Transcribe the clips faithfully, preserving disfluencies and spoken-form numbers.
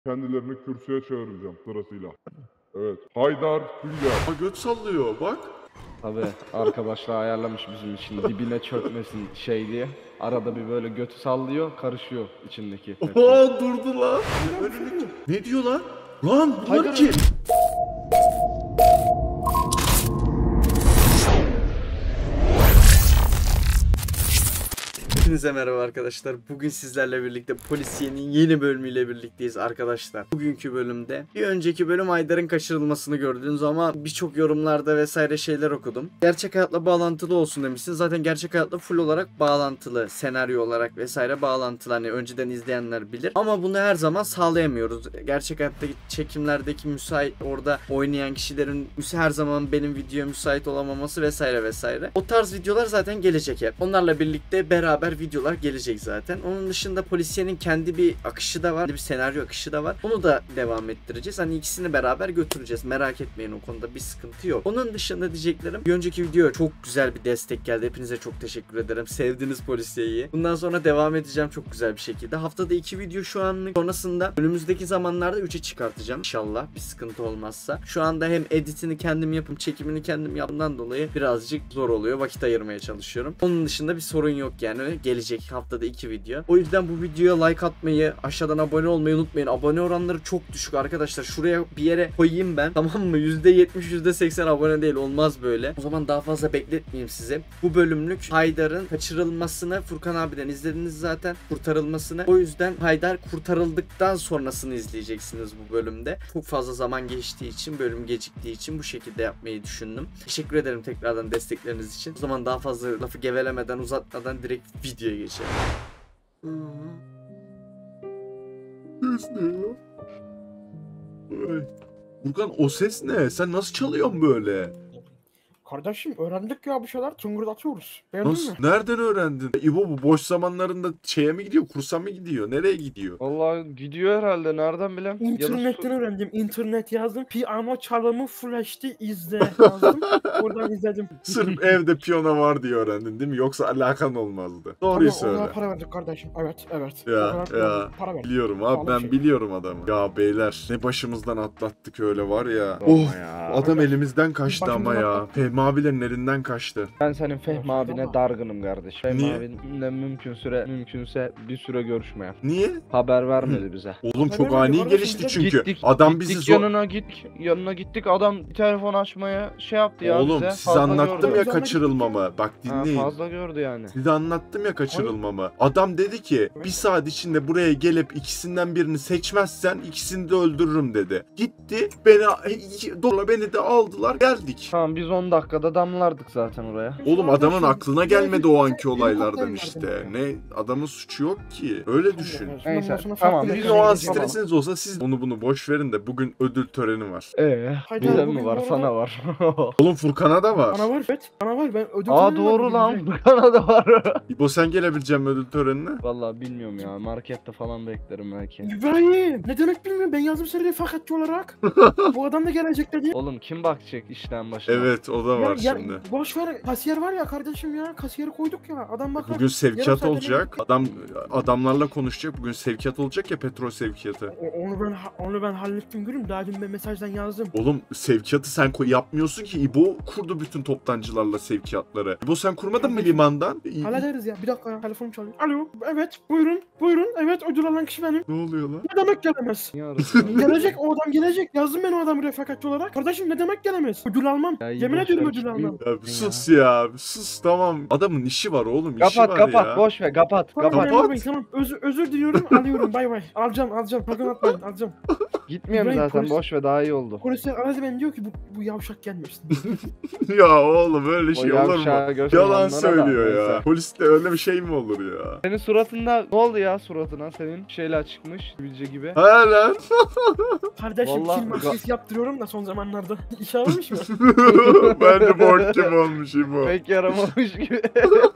Kendilerini kürsüye çağıracağım sırasıyla. Evet. Haydar Günger. Ha, göt sallıyor bak. Tabii arkadaşlar ayarlamış bizim için dibine çökmesin şey diye. Arada bir böyle götü sallıyor, karışıyor içindeki. Oha durdu lan. Ne diyor lan? Lan bunlar kim? Hepinize merhaba arkadaşlar. Bugün sizlerle birlikte Polisiye'nin yeni bölümüyle birlikteyiz arkadaşlar. Bugünkü bölümde bir önceki bölüm Haydar'ın kaçırılmasını gördünüz ama birçok yorumlarda vesaire şeyler okudum. Gerçek hayatla bağlantılı olsun demişsiniz. Zaten gerçek hayatla full olarak bağlantılı. Senaryo olarak vesaire bağlantılı. Hani önceden izleyenler bilir. Ama bunu her zaman sağlayamıyoruz. Gerçek hayattaki çekimlerdeki müsait orada oynayan kişilerin her zaman benim videoya müsait olamaması vesaire vesaire. O tarz videolar zaten gelecek hep. Onlarla birlikte beraber videolar gelecek zaten. Onun dışında Polisiye'nin kendi bir akışı da var. Bir senaryo akışı da var. Onu da devam ettireceğiz. Hani ikisini beraber götüreceğiz. Merak etmeyin, o konuda bir sıkıntı yok. Onun dışında diyeceklerim. Bir önceki videoya çok güzel bir destek geldi. Hepinize çok teşekkür ederim. Sevdiniz Polisiye'yi. Bundan sonra devam edeceğim çok güzel bir şekilde. Haftada iki video şu anlık. Sonrasında önümüzdeki zamanlarda üçe çıkartacağım. İnşallah bir sıkıntı olmazsa. Şu anda hem editini kendim yapım, çekimini kendim yaptığımdan dolayı birazcık zor oluyor. Vakit ayırmaya çalışıyorum. Onun dışında bir sorun yok yani. Gelecek haftada iki video. O yüzden bu videoya like atmayı, aşağıdan abone olmayı unutmayın. Abone oranları çok düşük arkadaşlar. Şuraya bir yere koyayım ben. Tamam mı? yüzde yetmiş yüzde seksen abone değil. Olmaz böyle. O zaman daha fazla bekletmeyeyim size. Bu bölümlük Haydar'ın kaçırılmasını Furkan abiden izlediniz zaten. Kurtarılmasını. O yüzden Haydar kurtarıldıktan sonrasını izleyeceksiniz bu bölümde. Çok fazla zaman geçtiği için, bölüm geciktiği için bu şekilde yapmayı düşündüm. Teşekkür ederim tekrardan destekleriniz için. O zaman daha fazla lafı gevelemeden, uzatmadan direkt videoya geçelim. Ses ne ya? Ay. Furkan o ses ne? Sen nasıl çalıyorsun böyle? Kardeşim öğrendik ya bir şeyler tıngırdatıyoruz. Beğendin Nasıl? mi? Nereden öğrendin? İbo bu boş zamanlarında şeye mi gidiyor? Kursa mı gidiyor? Nereye gidiyor? Vallahi gidiyor herhalde, nereden bileyim. İnternetten öğrendim. İnternet yazdım. Piyano çalımı Full H D izle yazdım. Oradan izledim. Sırf evde piyano var diye öğrendin değil mi? Yoksa alakan olmazdı. Doğruyu Ama söyle. ona para verdik kardeşim. Evet evet. Ya Ona ya para verdik. biliyorum abi, Pahalı ben bir şey. biliyorum adamı. Ya beyler ne başımızdan atlattık öyle var ya. Sorma Oh ya. adam elimizden kaçtı ama Başımızdan ya. atlattık. Fehmi abilerin elinden kaçtı. Ben senin Fehmi abine Ama- dargınım kardeş. Fehmi Niye? abinle mümkün süre mümkünse bir süre görüşmeye. Niye? Haber vermedi bize. Oğlum Haber çok vermiyor ani kardeşim, gelişti bize- çünkü. Gittik, Adam gittik bizi zor... yanına gittik. Yanına gittik, adam telefon açmaya şey yaptı ya Oğlum bize. size Fazla anlattım gördü. ya Sonra kaçırılmamı. Bak Ha, dinleyin. fazla gördü yani. Size anlattım ya kaçırılmamı. Adam dedi ki bir saat içinde buraya gelip ikisinden birini seçmezsen ikisini de öldürürüm dedi. Gitti beni dola beni de aldılar geldik. Tamam, biz on dakikada damlardık zaten oraya. Oğlum adamın Kardeşim, aklına gelmedi o anki helikopter olaylardan verdim işte. ya. Ne adamın suçu yok ki. Öyle düşün. Neyse, Ondan sonra tamam, farklı Biz bir o an yere gideceğim. stresiniz olsa siz onu bunu boş verin de bugün ödül töreni var. Eee Haydar, bize bugün mi var, bu arada- sana var. Oğlum Furkan'a da var. Bana var evet. Bana var. Ben ödül Aa töreni var doğru bugün lan, direkt. Furkan'a da var. İbo sen gelebilecek misin ödül törenine? Vallahi bilmiyorum ya, markette falan beklerim belki. İbrahim ne demek bilmiyorum, ben yazdım seni refakatçi olarak. Bu adam da gelecek dedi. Oğlum kim bakacak işten başına? Evet o da var Ya, ya, şimdi. boş ver, kasiyer var ya kardeşim ya, kasiyeri koyduk ya, adam bakar. Bugün Yarım sevkiyat saate olacak. ne- Adam adamlarla konuşacak. Bugün sevkiyat olacak ya, petrol sevkiyatı. O- Onu ben onu ben hallettim gülüm, daha dün ben mesajdan yazdım. Oğlum sevkiyatı sen ko- yapmıyorsun ki. İbo kurdu bütün toptancılarla sevkiyatları. İbo sen kurmadın mı limandan? İ- Hallederiz ya, bir dakika ya, telefonum çalıyor. Alo, evet buyurun buyurun, evet ödül alan kişi benim. Ne oluyor lan? Ne demek gelemez? Niye arıyorsun? Gelecek, o adam gelecek, yazdım ben o adamı refakatçi olarak. Kardeşim ne demek gelemez? Ödül almam, Ya iyi, yemin boş ediyorum ver, ödül çıkıyor. almam. Ya bir sus ya. bir Sus tamam. Adamın işi var oğlum. işi Kapat var kapat, ya. boş ver, kapat Tamam, kapat. memur bey, tamam özür, özür diliyorum, alıyorum, bay bay. Alacağım alacağım, sakın atmayın, alacağım. Gitmiyorum İbrahim, zaten, polis- boş ver, daha iyi oldu. Polisler aradı beni, diyor ki bu, bu yavşak gelmesin. Ya oğlum öyle O şey olur mu? yavşağı gösteren Yalan onlara da söylüyor ya. neyse. Poliste öyle bir şey mi olur ya? Senin suratında ne oldu ya, suratına senin şeyler çıkmış sivilce gibi. He lan. Kardeşim Vallahi- kil maskesi yaptırıyorum da son zamanlarda. İş almış mı? Bence bok gibi olmuş İbo. Pek yaramamış gibi.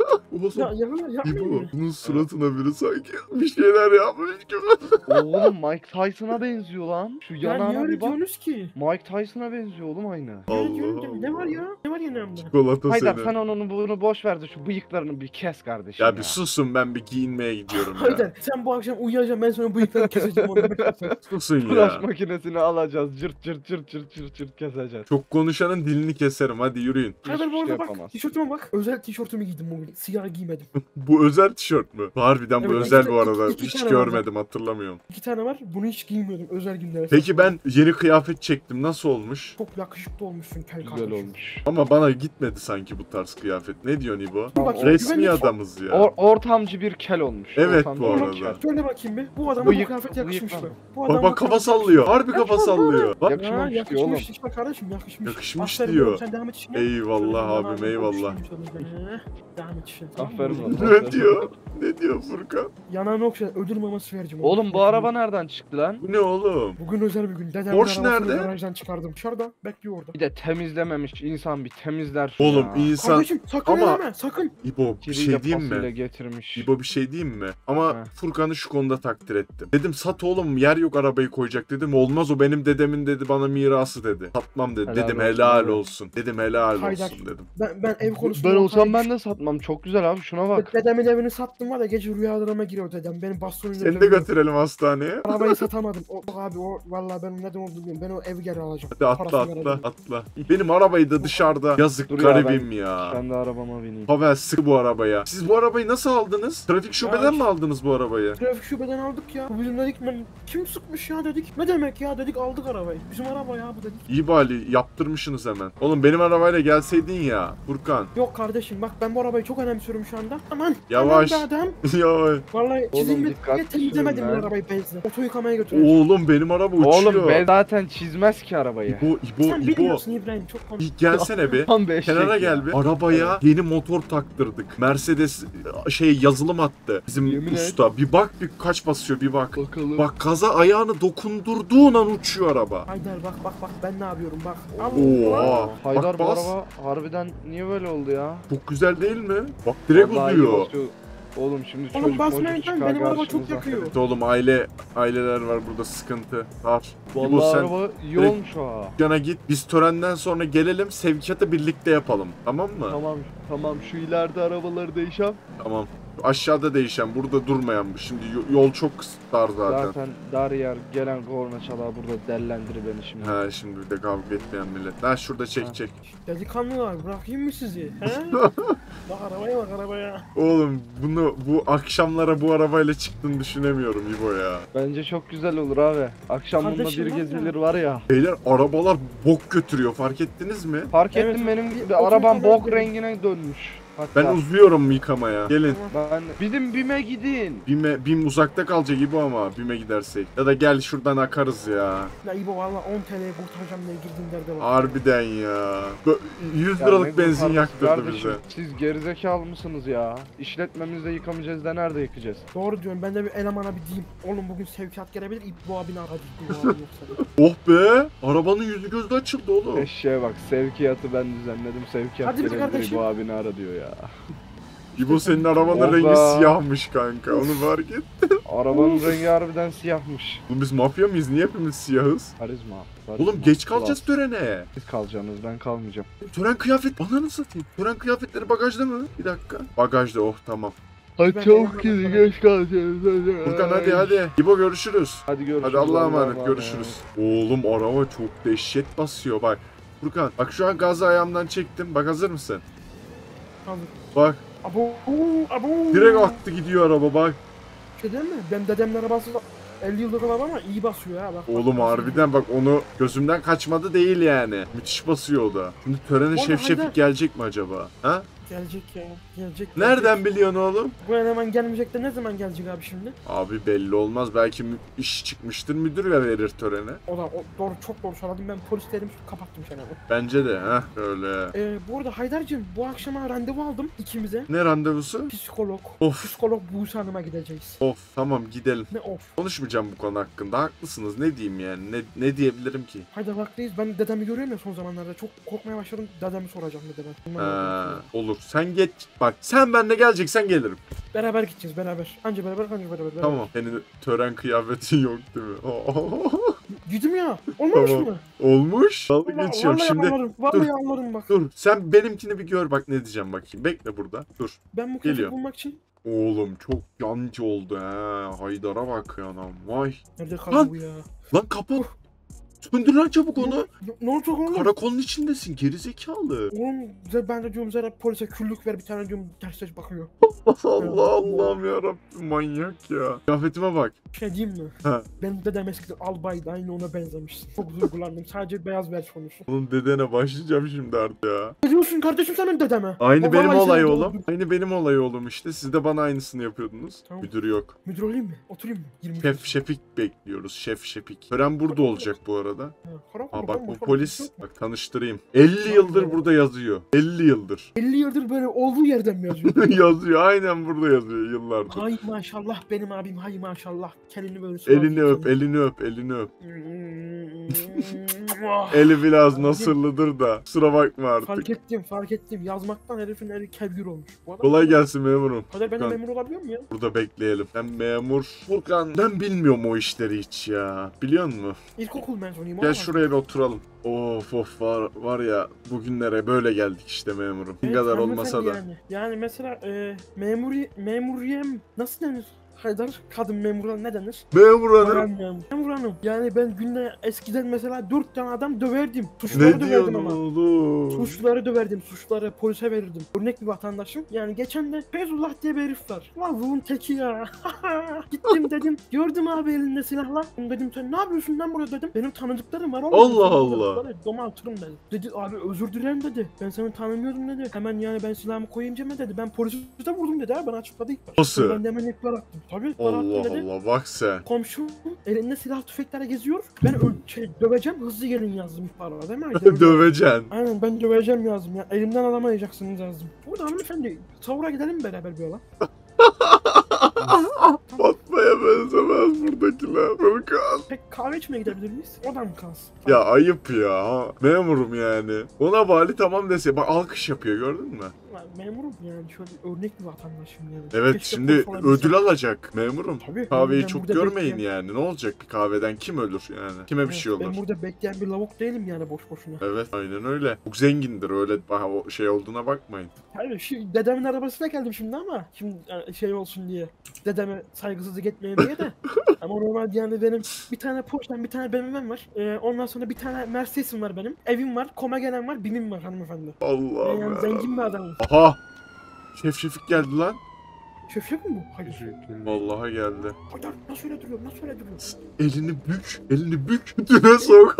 oğlum. Ya ya yapmayın İbo mı? bunun suratına biri sanki bir şeyler yapmış gibi. Oğlum Mike Tyson'a benziyor lan. Şu Ya niye yanağına öyle bir bak. diyorsunuz ki? Mike Tyson'a benziyor oğlum aynı. Ne Allah diyorsun? Ne Allah. var ya? Ne var yanımda? Çikolata Haydar seni. sen onun bunu boş ver de şu bıyıklarını bir kes kardeşim Ya ya. bir susun, ben bir giyinmeye gidiyorum ya. Haydar sen bu akşam uyuyacaksın, ben sonra bıyıklarını keseceğim onu. Susun Tıraş ya. makinesini alacağız. Cırt cırt cırt cırt cırt cırt keseceğiz. Çok konuşanın dilini keserim, hadi yürüyün. Haydar bu Hiçbir şey arada bak, yapamaz. tişörtüme bak. Özel tişörtümü giydim bugün. Siyah giymedim. Bu özel tişört mü? Harbiden bu Evet, özel iki- bu arada. iki- iki Hiç tane var. görmedim, hatırlamıyorum. İki tane var. Bunu hiç giymiyordum özel günlerde. Peki ben yeni kıyafet çektim, nasıl olmuş? Çok yakışıklı olmuşsun kel Güzel kardeşim. olmuş. Ama bana gitmedi sanki bu tarz kıyafet. Ne diyorsun İbo? Dur bakayım, Resmi güvenlik- adamız ya. Or- ortamcı bir kel olmuş. Evet, Ortamcı bu bir arada. kel. Şöyle bakayım bir. Bu adama Bıyık- bu kıyafet yakışmış bıyık mı? var. Bu Bak adama bak bu kafa kıyafet sallıyor. Harbi yakışmış. kafa sallıyor. Bak Ya Yakışmamış diyor yakışmış oğlum. işte kardeşim yakışmış. Yakışmış Aferin diyor. oğlum, sen devam et işine. eyvallah Şöyle abim, devam et, eyvallah. konuşmayayım şöyle. Devam et işine. tamam mı? Aferin lan. Ne diyor? Ne diyor Furkan? Yanağına okşa ödül maması vereceğim. Oğlum bu araba nereden çıktı lan? Bu ne oğlum? Bugün özel bir gün. Dedemin Porsche arabasını nerede? garajdan çıkardım. Dışarıda bekliyor orada. Bir de temizlememiş insan bir temizler şunu Oğlum ya. insan... Kardeşim sakın Ama- eleme sakın. İbo bir Kiriyle şey diyeyim pasıyla mi? getirmiş. İbo bir şey diyeyim mi? Ama He. Furkan'ı şu konuda takdir ettim. Dedim sat oğlum, yer yok arabayı koyacak dedim. Olmaz, o benim dedemin dedi, bana mirası dedi. Satmam dedi. Helal dedim olsun helal abi. olsun. Dedim helal Haydar. olsun dedim. Ben, ben ev konusunda... Ben olsam ortaya ben de satmam. Çok güzel abi şuna bak. Dedemin evini sattım var ya, gece rüyalarıma giriyor dedem. Benim bastonuyla Seni de dövüyor. götürelim hastaneye. Arabayı satamadım. O, abi o vallahi ben neden olduğunu bilmiyorum. Ben o evi geri alacağım. Hadi atla Parasını atla vereceğim. atla. Benim arabayı da dışarıda. Yazık Dur ya, garibim ben- ya. Ben de arabama bineyim. Pavel sık bu arabaya. Siz bu arabayı nasıl aldınız? Trafik şubeden Ya, mi aldınız bu arabayı? Trafik şubeden aldık ya. Bu bizim dedik, ben kim sıkmış ya dedik. Ne demek ya dedik, aldık arabayı. Bizim araba ya bu dedik. İyi bari yaptırmışsınız hemen. Oğlum benim arabayla gelseydin ya Furkan. Yok kardeşim bak, ben bu arabayı çok önemsiyorum şu anda. Aman. Yavaş. Aman be adam. ya Vallahi Oğlum, çizilmedi dikkatli diye temizlemedim sürün bu lan. arabayı benzinle. Oto yıkamaya götüreceğim. oğlum benim araba uçuyor. Oğlum ben zaten çizmez ki arabayı. İbo İbo Sen İbo. bilmiyorsun İbrahim, çok konuş. Bir gelsene bir. Tam bir eşek Kenara ya. gel bir. Arabaya yeni motor taktırdık. Mercedes şey yazılım attı. Bizim Yemin et. usta. Bir bak bir kaç basıyor bir bak. Bakalım. Bak kaza ayağını dokundurduğun an uçuyor araba. Haydar bak bak bak ben ne yapıyorum bak. Oha. Haydar Bak bu bas. araba harbiden niye böyle oldu ya? Çok güzel değil mi? Bak direkt Vallahi iyi uzuyor. basıyor. Oğlum şimdi Oğlum çocuk basmayın mocuk lan, çıkar benim araba çok karşımıza. yakıyor. Evet oğlum, aile aileler var burada, sıkıntı var. İbo Vallahi sen araba iyi direkt- olmuş ha. dükkana git. Biz törenden sonra gelelim, sevkiyatı birlikte yapalım. Tamam mı? Tamam tamam şu ileride arabaları değişem. Tamam. Aşağıda değişen, burada durmayan bu. Şimdi yo- yol çok dar zaten. Zaten dar yer gelen korna çalar burada dellendir beni şimdi. Ha şimdi bir de kavga etmeyen millet. Ha şurada çek Ha. çek. Delikanlılar bırakayım mı sizi? He? Bak arabaya bak arabaya. Oğlum bunu bu akşamlara bu arabayla çıktığını düşünemiyorum İbo ya. Bence çok güzel olur abi. Akşam bununla Kardeşim bir var ya. gezilir var ya. Beyler arabalar bok götürüyor, fark ettiniz mi? Fark Evet, ettim benim bir bir arabam otoyıkamaya bok gidelim. rengine dönmüş. Hatta Ben uzuyorum yıkamaya. Gelin. ben bizim BİM'e gidin. Bime, Bim uzakta kalacak İbo ama Bim'e gidersek. Ya da gel şuradan akarız ya. Ya İbo valla on T L'ye kurtaracağım diye girdiğin derde bak. Harbiden ya. Bö- yüz Ya liralık ne benzin kurtarması yaktırdı kardeşim? bize. Siz gerizekalı mısınız ya? İşletmemizde yıkamayacağız da nerede yıkayacağız? Doğru diyorum, ben de bir elemana bir diyeyim. Oğlum bugün sevkiyat gelebilir, İbo abini aradı. İbo abi yoksa. Oh be! Arabanın yüzü gözü açıldı oğlum. Eşeğe bak sevkiyatı ben düzenledim. Sevkiyat Hadi bir gelebilir kardeşim. bu abini ara diyor ya. İbo senin arabanın Oh rengi be. siyahmış kanka. Onu fark et. Arabanın rengi harbiden siyahmış. Oğlum biz mafya mıyız? Niye hepimiz siyahız? Karizma. karizma. Oğlum geç kalacağız Klas. törene. Siz kalacaksınız ben kalmayacağım. Tören kıyafet bana satayım? Tören kıyafetleri bagajda mı? Bir dakika. Bagajda, oh tamam. Hadi Ben çabuk hemen gidin bakarım. geç kalacağız. Furkan hadi hadi. İbo görüşürüz. Hadi görüşürüz. Hadi Allah'a emanet, emanet. görüşürüz. Oğlum araba çok dehşet basıyor bak. Furkan bak şu an gazı ayağımdan çektim. Bak hazır mısın? Abi. Bak Abo, abo. direkt attı gidiyor araba bak. Şey değil mi? Benim dedemin arabası da elli yıllık araba ama iyi basıyor ha. Bak, bak, Oğlum bak. harbiden bak, onu gözümden kaçmadı değil yani. Müthiş basıyor o da. Şimdi törene Oğlum, Şef Şefik Haydar. gelecek mi acaba? Ha? Gelecek ya. Gelecek. Nereden gelecek. biliyorsun oğlum? Bu eleman gelmeyecek de ne zaman gelecek abi şimdi? Abi belli olmaz. Belki mü- iş çıkmıştır, müdür ve verir törene. O da o, doğru, çok doğru söyledim, ben polis dedim kapattım seni. Bence de ha öyle. Ee, bu arada Haydar'cığım bu akşama randevu aldım ikimize. Ne randevusu? Psikolog. Of Psikolog Buse Hanım'a gideceğiz. of tamam gidelim. Ne of. Konuşmayacağım bu konu hakkında. Haklısınız. Ne diyeyim yani? Ne ne diyebilirim ki? Haydar haklıyız, ben dedemi görüyorum ya son zamanlarda, çok korkmaya başladım, dedemi soracağım dedeme. Ha, olur olur. Sen geç. Bak sen benimle geleceksen gelirim. Beraber gideceğiz beraber. Anca beraber anca beraber. beraber. Tamam. Senin tören kıyafetin yok değil mi? Gidim ya. Olmamış Tamam. mı? Olmuş. Dalga Vallahi, geçiyorum. vallahi Şimdi anlarım. Vallahi anlarım bak. dur. Sen benimkini bir gör bak ne diyeceğim bakayım. Bekle burada. Dur. Ben bu Geliyor. kıyafeti bulmak için. Oğlum çok yancı oldu he. Haydar'a bak ya lan. Vay. Nerede Lan! kaldı bu ya? Lan kapat. Söndür lan çabuk onu. Ne, ne olacak oğlum? Karakolun içindesin gerizekalı. Oğlum ze- ben de diyorum Zara polise küllük ver bir tane diyorum tersine bakıyor. Allah Allah'ım yarabbim manyak ya. Kıyafetime bak. Bir şey diyeyim mi? Ha. Benim dedem eskiden albaydı aynı ona benzemiş. Çok duygulandım sadece beyaz versiyonu. Onun dedene başlayacağım şimdi artık ya. Ne diyorsun kardeşim sen benim dedeme? Aynı O benim vallahi olay seni oğlum. doğru- Aynı benim olay oğlum işte. Siz de bana aynısını yapıyordunuz. Tamam. Müdür yok. Müdür olayım mı? Oturayım mı? yirmi Şef Şefik bekliyoruz. Şef Şefik. Tören burada olacak bu arada. Ha, karakol, Ha bak bakalım, bu bakalım, polis. yok mu? Bak tanıştırayım. elli yıldır burada yazıyor. elli yıldır. elli yıldır böyle olduğu yerden mi yazıyor? yazıyor. Aynen burada yazıyor yıllardır. Hay maşallah benim abim hay maşallah. Kelini böyle Elini öp, elini öp, elini öp. Eli biraz nasırlıdır da. Kusura bakma artık. Fark ettim fark ettim. Yazmaktan herifin eli kevgir olmuş. Bu adam- Kolay gelsin memurum. Kader ben de Furkan. memur olabiliyor muyum ya? Burada bekleyelim. Ben memur. Furkan ben bilmiyorum o işleri hiç ya. Biliyor musun? İlkokul mezunuyum. Gel ama- şuraya bir oturalım. Of of var, var ya bugünlere böyle geldik işte memurum. Ne Evet, kadar hanımefendi olmasa da. Yani, yani mesela e, memuri, memuriyem nasıl denir? Haydar kadın memura ne denir? Memur hanım. Bayan memur. Memur hanım. Yani ben günde eskiden mesela dört tane adam döverdim. Ne Suçluları döverdim diyorsun ama. oğlum? Suçluları döverdim, suçluları polise verirdim. Örnek bir vatandaşım. Yani geçen de Feyzullah diye bir herif var. Lavuğun teki ya. Gittim dedim, gördüm abi elinde silahla. Dedim sen ne yapıyorsun lan burada dedim. Benim tanıdıklarım var. oğlum. Allah Benim Allah. tanıdıklarım, domaltırım dedi. Dedi abi özür dilerim dedi. Ben seni tanımıyordum dedi. Hemen yani ben silahımı koyunca mı dedi. Ben polisi de vurdum dedi abi bana açıkladı ilk başta. Nasıl? Ben de hemen ihbar attım. Tabii ihbar attım Allah dedi. Allah bak sen. Komşum elinde silah tüfeklerle geziyor. Ben öl şey, döveceğim hızlı gelin yazdım ihbara değil mi? Döveceğim. Döveceksin. Aynen ben döveceğim yazdım ya. Elimden alamayacaksınız yazdım. Burada hanımefendi savura gidelim mi beraber bir yola? Fatma'ya benzemez buradakiler. Furkan. Pek kahve içmeye gidebilir miyiz? O da mı kalsın? Ya ayıp ya. Memurum yani. Ona vali tamam dese. Bak alkış yapıyor gördün mü? Ulan memurum yani şöyle örnek bir vatandaşım yani. Evet Keşke şimdi polis olabilsem. ödül alacak memurum. Tabii, Kahveyi ben çok burada görmeyin bekleyen- yani. Ne olacak bir kahveden kim ölür yani? Kime bir Evet, şey olur? Ben burada bekleyen bir lavuk değilim yani boş boşuna. Evet aynen öyle. Çok zengindir öyle daha o şey olduğuna bakmayın. Hayır şu dedemin arabasına geldim şimdi ama şimdi e, şey olsun diye. Dedeme saygısızlık etmeyeyim diye de. Ama normalde yani benim bir tane Porsche'm bir tane B M W'm var. Ee, ondan sonra bir tane Mercedes'im var benim. Evim var, koma gelen var, bimim var hanımefendi. Ben Allah'ım yani ya. zengin bir adamım. Aha! Şef Şefik geldi lan. Şef yok mu bu? Hayır. Vallahi geldi. Hayır nasıl öyle duruyor, nasıl öyle duruyor? Elini bük, elini bük, düne sok.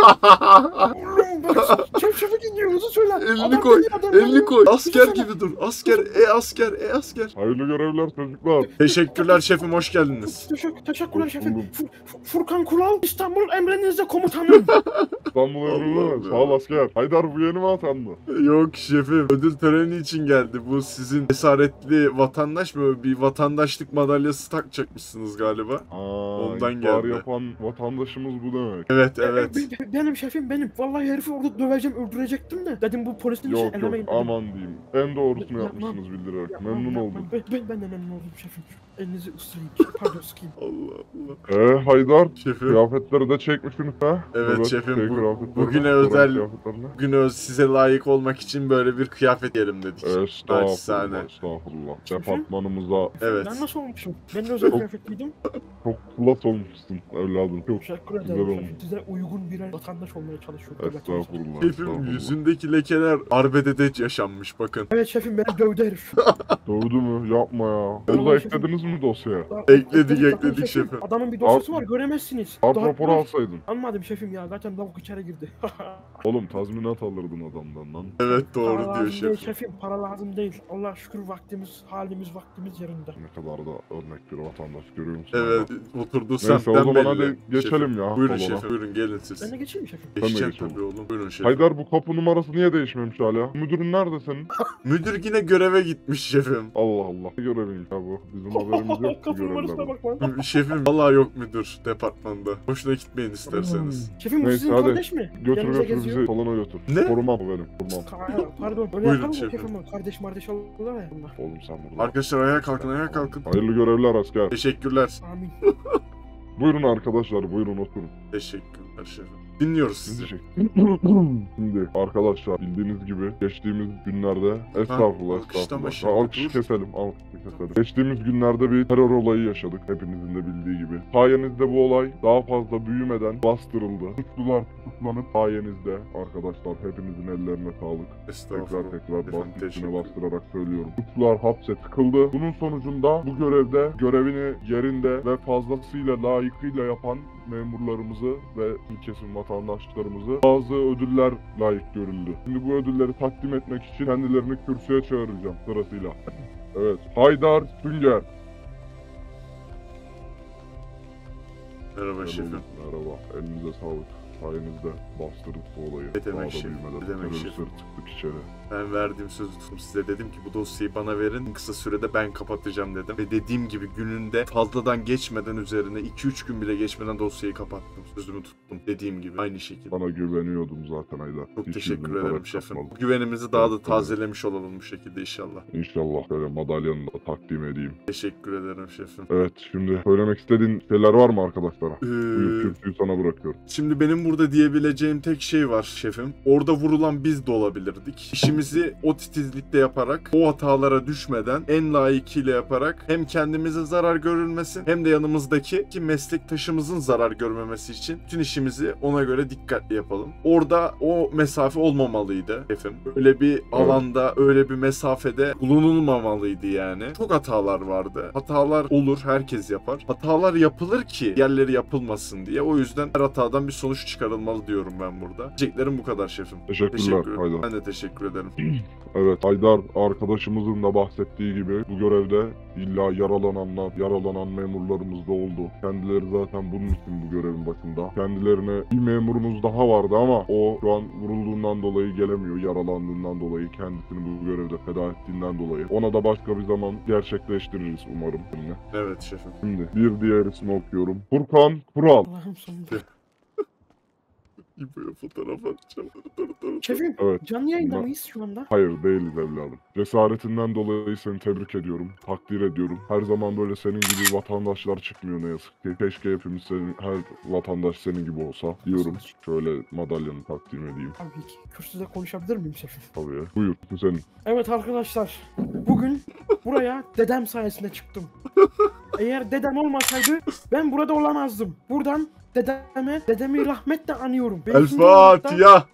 Oğlum bak şef şefi gidiyor, hızlı söyle. elini Adam koy, geliyor, adam elini geliyor. koy. Hızlı Asker söyle. gibi dur. Asker, e asker, e asker. Hayırlı görevler çocuklar. Teşekkürler şefim, hoş geldiniz. Teşekkür, teşekkürler Hoş şefim. bulduk. Fur- Fur- Furkan Kural, İstanbul emrinizde komutanım. İstanbul'a Allah yürüdün Allah. mü? Sağ ol asker. Haydar bu yeni mi atandı? Yok şefim, ödül töreni için geldi. Bu sizin esaretli vatandaş mı? Bir vatandaşlık madalyası takacakmışsınız galiba. Aa, Ondan ihbar geldi. yapan vatandaşımız bu demek. Evet, evet. Be- Benim şefim benim. Vallahi herifi orada döveceğim, öldürecektim de. Dedim bu polisin işi Yok yok ellemeyin dedim. aman diyeyim. En doğrusunu Yapmam. yapmışsınız bildirerek. Yapmam, Memnun yapmam. oldum. Ben, ben, ben de memnun oldum şefim. Elinizi ısırayım. Pardon sıkayım. Allah Allah. Ee Haydar, Şefim, kıyafetleri de çekmişsiniz ha? Evet şefim, şey bu- kıyafetleri, bugüne Kur'an özel- kıyafetlerini. bugün öz size layık olmak için böyle bir kıyafet giyelim dedik. Naçizane. Estağfurullah, estağfurullah. Şefim? Departmanımıza Evet. Ben nasıl olmuşum? Ben de özel Çok- kıyafet giydim. çok klas olmuşsun evladım. Çok Teşekkür güzel ederim olmuş. şefim. Size uygun birer vatandaş olmaya çalışıyorum. devlet olsun. Estağfurullah, Şefim estağfurullah. yüzündeki lekeler arbedede yaşanmış bakın. Evet şefim beni dövdü herif. Dövdü mü? Yapma ya. Onu Vallahi da şefim. eklediniz mi dosyaya? Ekledik, Zaten ekledik şefim. Adamın bir dosyası var göremezsiniz. Harp Daha- raporu alsaydın. Anladım şefim ya zaten lavuk içeri girdi. Oğlum tazminat alırdın adamdan lan. Evet Para doğru diyor lazım değil şefim. şefim para lazım değil. Allah şükür vaktimiz halimiz vaktimiz yerinde. Ne kadar da örnek bir vatandaş görüyor musun? Evet oturduğu Neyse o semtten zaman belli. hadi geçelim Şefim. ya. Buyurun salona. şefim buyurun gelin siz. Ben de geçeyim mi şefim? Geçeceğim geçelim. tabii oğlum. Buyurun şefim. Haydar bu kapı numarası niye değişmemiş hala? Müdürün nerede senin? Müdür yine göreve gitmiş şefim. Allah Allah. Ne göreviymiş ya bu? Bizim haberimiz yok bu Kapı numarasına görevlerden. bak lan. Şefim vallahi yok müdür departmanda. Boşuna gitmeyin isterseniz. Şefim bu Neyse, sizin hadi. kardeş kardeş mi? Götür Yanımıza götür geziyor. bizi salona götür. Ne? Korumam o benim. Korumam. Ka- Pardon. Öyle Buyurun yapalım mı şefim. şefim? Kardeş mardeş olurlar ya bunlar. Oğlum sen burada. Arkadaşlar ayağa kalkın, ayağa kalkın. Hayırlı görevler asker. Teşekkürler. Amin. Buyurun arkadaşlar buyurun oturun. Teşekkürler şefim. Dinliyoruz sizi. Diyecek. Şimdi arkadaşlar bildiğiniz gibi geçtiğimiz günlerde estağfurullah alkışlama estağfurullah. şimdi, Alkış dur. keselim alkış keselim. Geçtiğimiz günlerde bir terör olayı yaşadık hepinizin de bildiği gibi. Sayenizde bu olay daha fazla büyümeden bastırıldı. Suçlular tutuklanıp sayenizde arkadaşlar hepinizin ellerine sağlık. Tekrar Estağfurullah. tekrar Efendim, bas üstüne teşekkür. bastırarak söylüyorum. Suçlular hapse tıkıldı. Bunun sonucunda bu görevde görevini yerinde ve fazlasıyla layıkıyla yapan memurlarımızı ve tüm kesim vatandaşlarımızı bazı ödüller layık görüldü. Şimdi bu ödülleri takdim etmek için kendilerini kürsüye çağıracağım sırasıyla. Evet. Haydar Sünger. Merhaba şefim. Merhaba. Elinize sağlık. Sayenizde bastırdık bu olayı. Ne demek Daha da şefim, büyümeden ne demek teröristleri şefim. tıktık içeri. Ben verdiğim sözü tuttum size, dedim ki bu dosyayı bana verin, kısa sürede ben kapatacağım dedim. Ve dediğim gibi gününde fazladan geçmeden, üzerine iki üç gün bile geçmeden dosyayı kapattım. Sözümü tuttum dediğim gibi aynı şekilde. Sana güveniyordum zaten Haydar. Çok Hiç teşekkür yüzüm ederim kara şefim. kapmadım. Güvenimizi daha da Evet, tazelemiş olalım bu şekilde inşallah. İnşallah böyle madalyanı da takdim edeyim. Teşekkür ederim şefim. Evet şimdi söylemek istediğin şeyler var mı arkadaşlara? Buyur Ee, kürsüyü sana bırakıyorum. Şimdi benim burada diyebileceğim tek şey var şefim. Orada vurulan biz de olabilirdik. İşimizi o titizlikle yaparak, o hatalara düşmeden, en layıkıyla yaparak hem kendimize zarar görülmesin hem de yanımızdaki ki meslektaşımızın zarar görmemesi için bütün işimizi ona göre dikkatli yapalım. Orada o mesafe olmamalıydı şefim. Öyle bir alanda, öyle bir mesafede bulunulmamalıydı yani. Çok hatalar vardı. Hatalar olur, herkes yapar. Hatalar yapılır ki yerleri yapılmasın diye. O yüzden her hatadan bir sonuç çıkarılmalı diyorum ben burada. Diyeceklerim bu kadar şefim. Teşekkürler Teşekkür ederim. Haydar. Ben de teşekkür ederim. Evet Haydar arkadaşımızın da bahsettiği gibi bu görevde illa yaralananlar, yaralanan memurlarımız da oldu. Kendileri zaten bunun için bu görevin başında. Kendilerine bir memurumuz daha vardı ama o şu an vurulduğundan dolayı gelemiyor. Yaralandığından dolayı, kendisini bu görevde feda ettiğinden dolayı. Ona da başka bir zaman gerçekleştiririz umarım. Şimdi, Evet şefim. şimdi bir diğer ismi okuyorum. Furkan Kural. Allah'ım sonunda. İbo'ya fotoğraf atacağım. Dur, dur, dur. Şefim Evet. canlı yayında Bunlar- mıyız şu anda? Hayır değiliz evladım. Cesaretinden dolayı seni tebrik ediyorum. Takdir ediyorum. Her zaman böyle senin gibi vatandaşlar çıkmıyor ne yazık ki. Keşke hepimiz senin, her vatandaş senin gibi olsa diyorum. Şöyle madalyanı takdim edeyim. Tabii ki. Kürsüde konuşabilir miyim şefim? Tabii. Buyur bu senin. Evet arkadaşlar. Bugün buraya dedem sayesinde çıktım. Eğer dedem olmasaydı ben burada olamazdım. Buradan dedeme, dedemi rahmetle anıyorum. Ve El ikinci olarak da- Fatiha.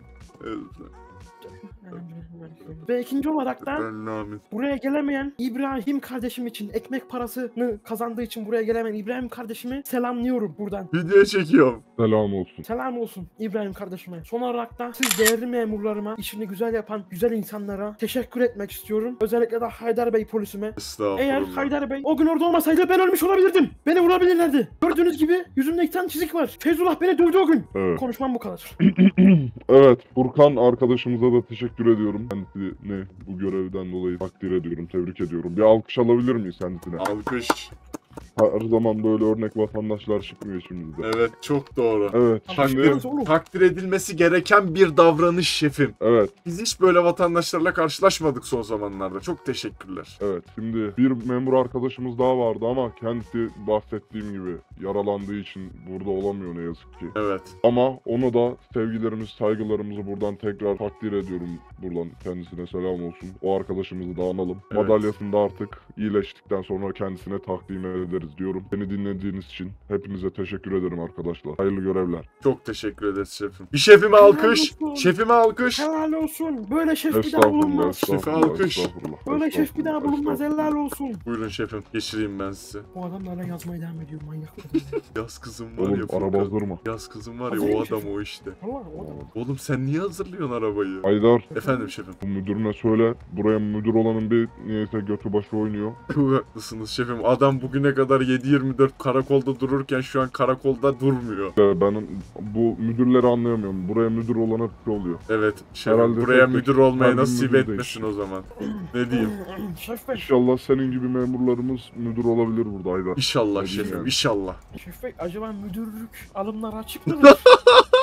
Ve ikinci olarak da Amin. buraya gelemeyen İbrahim kardeşim için ekmek parasını kazandığı için buraya gelemeyen İbrahim kardeşimi selamlıyorum buradan. Video çekiyorum. Selam olsun. Selam olsun İbrahim kardeşime. Son olarak da siz değerli memurlarıma, işini güzel yapan güzel insanlara teşekkür etmek istiyorum. Özellikle de Haydar Bey polisime. Estağfurullah. Eğer Haydar Bey o gün orada olmasaydı ben ölmüş olabilirdim. Beni vurabilirlerdi. Gördüğünüz gibi yüzümde iki tane çizik var. Feyzullah beni dövdü o gün. Evet. Konuşmam bu kadar. Evet. Furkan arkadaşımıza da teşekkür ediyorum. Kendisini bu görevden dolayı takdir ediyorum. Tebrik ediyorum. Bir alkış alabilir miyiz kendisine? Alkış. Her zaman böyle örnek vatandaşlar çıkmıyor içimizde. Evet çok doğru. Evet. Ama Şimdi Yalnız oğlum, Takdir edilmesi gereken bir davranış şefim. evet. Biz hiç böyle vatandaşlarla karşılaşmadık son zamanlarda. Çok teşekkürler. Evet, şimdi bir memur arkadaşımız daha vardı ama kendisi bahsettiğim gibi yaralandığı için burada olamıyor ne yazık ki. Evet. Ama onu da sevgilerimiz, saygılarımızı buradan tekrar takdir ediyorum. Buradan kendisine selam olsun. O arkadaşımızı da analım. Evet. Madalyasını da artık iyileştikten sonra kendisine takdim ederiz diyorum. Beni dinlediğiniz için hepinize teşekkür ederim arkadaşlar. Hayırlı görevler. Çok teşekkür ederiz şefim. Bir şefime alkış. olsun. Şefime alkış. helal olsun. Böyle şef bir daha Estağfurullah, bulunmaz. estağfurullah, alkış. estağfurullah. Böyle şef bir daha estağfurullah, bulunmaz. estağfurullah. Helal olsun. Buyurun şefim. Geçireyim ben sizi. Bu adamlarla yazmaya devam ediyor manyak. Yaz kızım var ya. Oğlum Furkan. araba hazır mı? Yaz kızım var ya, Hazır o mı adam şefim? o işte. Valla o adam. Oğlum sen niye hazırlıyorsun arabayı? Haydar, Efendim şefim. bu müdürüne söyle. Buraya müdür olanın bir niyeyse götü başı oynuyor. Çok haklısınız şefim. Adam bugüne kadar yedi yirmi dört karakolda dururken şu an karakolda durmuyor. Ya ben bu müdürleri anlayamıyorum. Buraya müdür olan hep şey oluyor. Evet şefim. Herhalde Buraya tek- müdür olmayı her bir nasip müdür etmesin değişiyor. o zaman. Ne diyeyim? Şef Bey. İnşallah senin gibi memurlarımız müdür olabilir burada Haydar. İnşallah Ne diyeyim şefim. yani? İnşallah. Şef Bey acaba müdürlük alımları açık mıdır?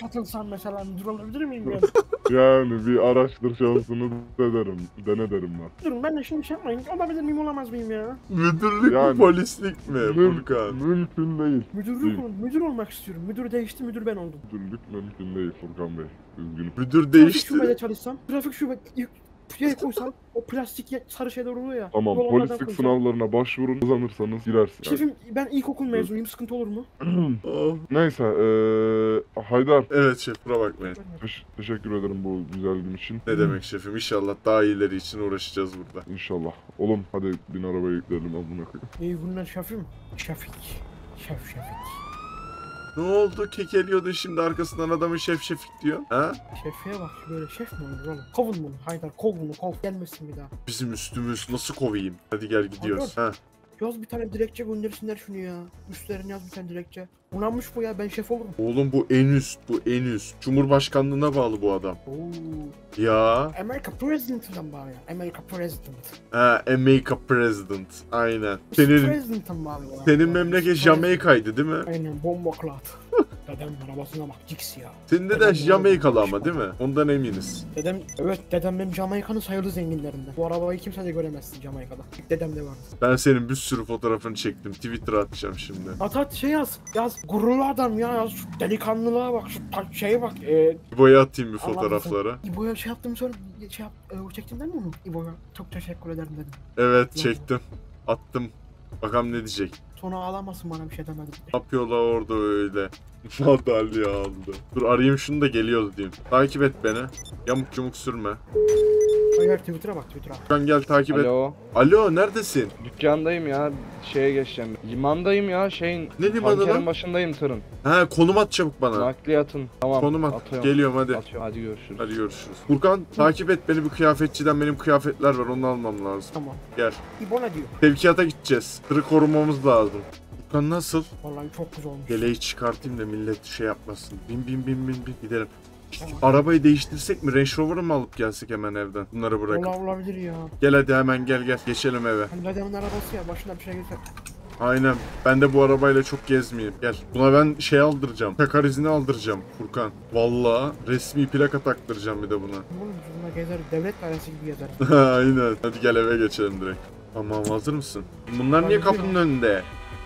katılsam mesela müdür olabilir miyim ben? Yani bir araştır şansını denerim. Dene derim ben. Durun ben de şimdi şey yapmayın. Olabilir miyim olamaz mıyım ya? Müdürlük Yani- mü polislik mi Müm- Furkan? Mümkün değil. Müdürlük Değil. olun. Müdür olmak istiyorum. Müdür değişti, müdür ben oldum. Müdürlük mümkün değil Furkan Bey. Üzgünüm. Müdür Trafik değişti. şubede çalışsam, trafik şube yere koysam, o plastik ye- sarı şeyler oluyor ya. Tamam, yol onlardan polislik koysam. sınavlarına başvurun. Kazanırsanız girersin. Yani. Şefim ben ilkokul mezunuyum, sıkıntı olur mu? Oh. Neyse, eee Haydar. Evet şef, kusura bakmayın. teş- teşekkür ederim bu güzel gün için. Ne demek şefim, inşallah daha iyileri için uğraşacağız burada. İnşallah. Oğlum hadi bin arabaya gidelim amına koyayım. İyi günler şefim. Şefik. Şef Şefik. Ne oldu? Kekeliyordun şimdi arkasından adamı şef şefik diyor. Ha? Şefiye bak böyle şef mi olur oğlum? Kovun bunu Haydar, kov bunu, kov. Gelmesin bir daha. Bizim üstümüz nasıl kovayım? Hadi gel gidiyoruz. Ha. Yaz bir tane dilekçe göndersinler şunu ya. Üstlerine yaz bir tane dilekçe. Ulanmış bu ya, ben şef olurum. Oğlum bu en üst, bu en üst. Cumhurbaşkanlığına bağlı bu adam. Oo. Ya. Amerika President'dan bağlı ya. Amerika President. Ha, America President. Aynen. Senin... Senin President'dan bağlı ya. senin memleket Jamaika'ydı değil mi? Aynen, bomba klat. Dedem arabasına bak, Dix ya. Senin deden Jamaikalı ama değil mi? Ondan eminiz. Dedem, evet dedem benim Jamaika'nın sayılı zenginlerinden. Bu arabayı kimse de göremezsin Jamaika'da. İlk dedemde vardı. Ben senin bir sürü fotoğrafını çektim. Twitter'a atacağım şimdi. At at şey yaz. Yaz. Gururlu adam ya yaz. Şu delikanlılığa bak. Şu ta- şeye bak. Ee, İbo'ya atayım bir Allah'ım fotoğrafları. sen- İbo'ya şey yaptım sonra şey yap. E, çektim değil mi onu? İbo'ya çok teşekkür ederim dedim. Evet çektim. Attım. Bakalım ne diyecek. Sonra ağlamasın, bana bir şey demedim. Ne yapıyorlar orada öyle? Madalya aldı. Dur arayayım şunu da geliyordu diyeyim. Takip et beni. Yamuk yumuk sürme. Hayır Twitter'a bak, Twitter'a. Furkan gel takip et. Alo. Alo neredesin? Dükkandayım ya. Şeye geçeceğim. Limandayım ya. Şeyin. Ne limanı Tankerin lan? başındayım tırın. Ha konum at çabuk bana. Nakliyatın. Tamam. Konum at. Atıyorum. Geliyorum hadi. Atıyorum. Hadi görüşürüz. Hadi görüşürüz. Furkan takip et beni, bir kıyafetçiden benim kıyafetler var, onu almam lazım. Tamam. Gel. İbo ne diyor? Sevkiyata gideceğiz. Tırı korumamız lazım. Furkan nasıl? Vallahi çok güzel olmuş. Yeleği çıkartayım da millet şey yapmasın. Bin bin bin bin bin gidelim. İşte arabayı değiştirsek mi? Range Rover'ı mı alıp gelsek hemen evden? Bunları bırakıp. Ola olabilir ya. Gel hadi hemen gel gel. Geçelim eve. Hani dedemin arabası ya, başına bir şey gelse. Aynen. Ben de bu arabayla çok gezmeyeyim. Gel. Buna ben şey aldıracağım. Plakar izni aldıracağım Furkan. Vallahi resmi plaka taktıracağım bir de buna. Oğlum bununla gezer, devlet dairesi gibi gezer. Aynen. Hadi gel eve geçelim direkt. Tamam hazır mısın? Bunlar niye kapının önünde?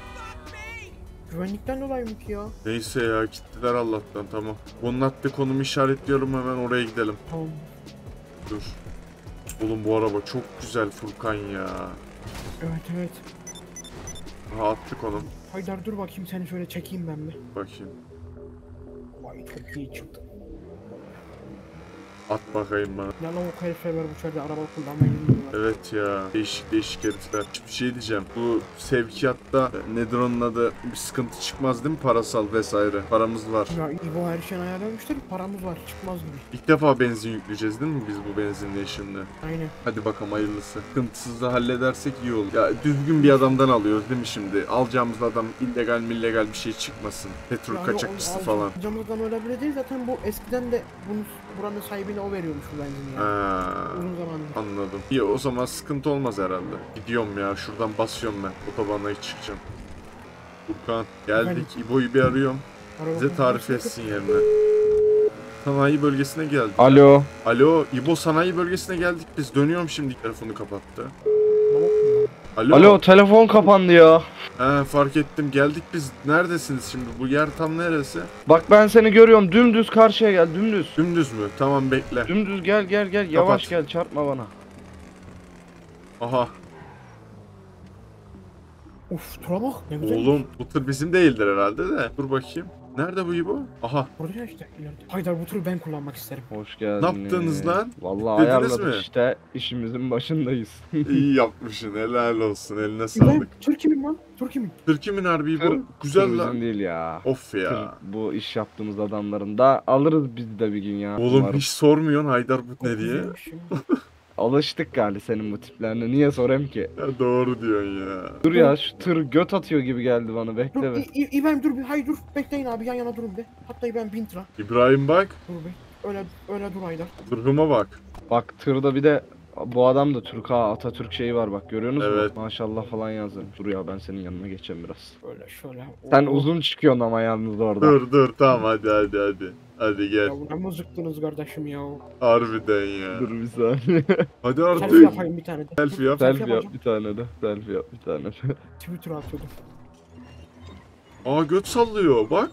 Güvenlikten dolayı mı ki ya? Neyse ya gittiler Allah'tan tamam. Bunun hattı konumu işaretliyorum, hemen oraya gidelim. Tamam. Dur. Oğlum bu araba çok güzel Furkan ya. Evet evet. Aha attık onu. Haydar dur bakayım, seni şöyle çekeyim ben bir. Bakayım. Vay çok iyi çıktı. At bakayım bana. Ne lan o herifler var bu içeride araba kullanmayı bilmiyorlar. Evet ya. Değişik değişik herifler. Bir şey diyeceğim. Bu sevkiyatta e, nedir onun adı? Bir sıkıntı çıkmaz değil mi? Parasal vesaire. Paramız var. Ya İbo her şeyini ayarlamıştır, paramız var, çıkmaz gibi. İlk defa benzin yükleyeceğiz değil mi biz bu benzinliğe şimdi? Aynen. Hadi bakalım hayırlısı. Sıkıntısız da halledersek iyi olur. Ya düzgün bir adamdan alıyoruz değil mi şimdi? Alacağımız adam illegal millegal bir şey çıkmasın. Petrol Yani kaçakçısı o- falan. Camızdan öyle bile değil zaten, bu eskiden de bunu buranın sahibine o veriyormuş bu benzini ya. Ha, Uzun zamandır. anladım. İyi o zaman sıkıntı olmaz herhalde. Gidiyorum ya şuradan basıyorum ben. Otobana çıkacağım. Furkan geldik. İbo'yu bir arıyorum. Araba Bize tarif etsin yerine. Sanayi bölgesine geldik. Alo. Alo, İbo sanayi bölgesine geldik biz. Dönüyorum şimdi. Telefonu kapattı. Alo. Alo telefon kapandı ya. He fark ettim. Geldik biz. Neredesiniz şimdi? Bu yer tam neresi? Bak ben seni görüyorum. Dümdüz karşıya gel. Dümdüz. Dümdüz mü? Tamam bekle. Dümdüz gel gel gel. Yavaş Kapat. gel. Çarpma bana. Aha. Uf tura bak ne güzel. Oğlum bu tır bizim değildir herhalde de. Dur bakayım. Nerede bu İbo? Aha. Burada ya işte ileride. Haydar bu turu ben kullanmak isterim. Hoş geldin. Ne yaptınız lan? Vallahi Dediniz ayarladık mi? işte. İşimizin başındayız. İyi yapmışsın. Helal olsun. Eline İbrahim sağlık. tır kimin lan? Tır kimin? Türkiye'min harbi Tır- İbo. Güzel Tır lan. bizim değil ya. Of Tır ya. bu iş yaptığımız adamların da alırız biz de bir gün ya. Oğlum Umarım. hiç sormuyorsun Haydar bu Çok ne diye. güzelmiş ya. Alıştık galiba senin bu tiplerine. Niye sorayım ki? Ya doğru diyorsun ya. Dur ya şu tır göt atıyor gibi geldi bana. Bekle Dur be. İ- İ- İbrahim dur bir, hayır dur bekleyin abi, yan yana durun bir. Hatta İbrahim bin lira. İbrahim bak. Dur bir. Öyle öyle dur Haydar. Zırhıma bak. Bak tırda bir de bu adam da Türk ha Atatürk şeyi var bak görüyorsunuz Evet. mu? Maşallah falan yazılmış. Dur ya ben senin yanına geçeceğim biraz. Öyle şöyle. Sen Oo. uzun çıkıyorsun ama yalnız orada. Dur dur tamam hadi hadi hadi. Hadi gel. Ya buna mı zıktınız kardeşim ya? Harbiden ya. Dur bir saniye. Hadi Selfie artık. yapayım bir tane de. Selfie yap. Selfie yap yapacağım. bir tane de. Selfie yap bir tane de. Twitter'a atıyordum. Aa göt sallıyor bak.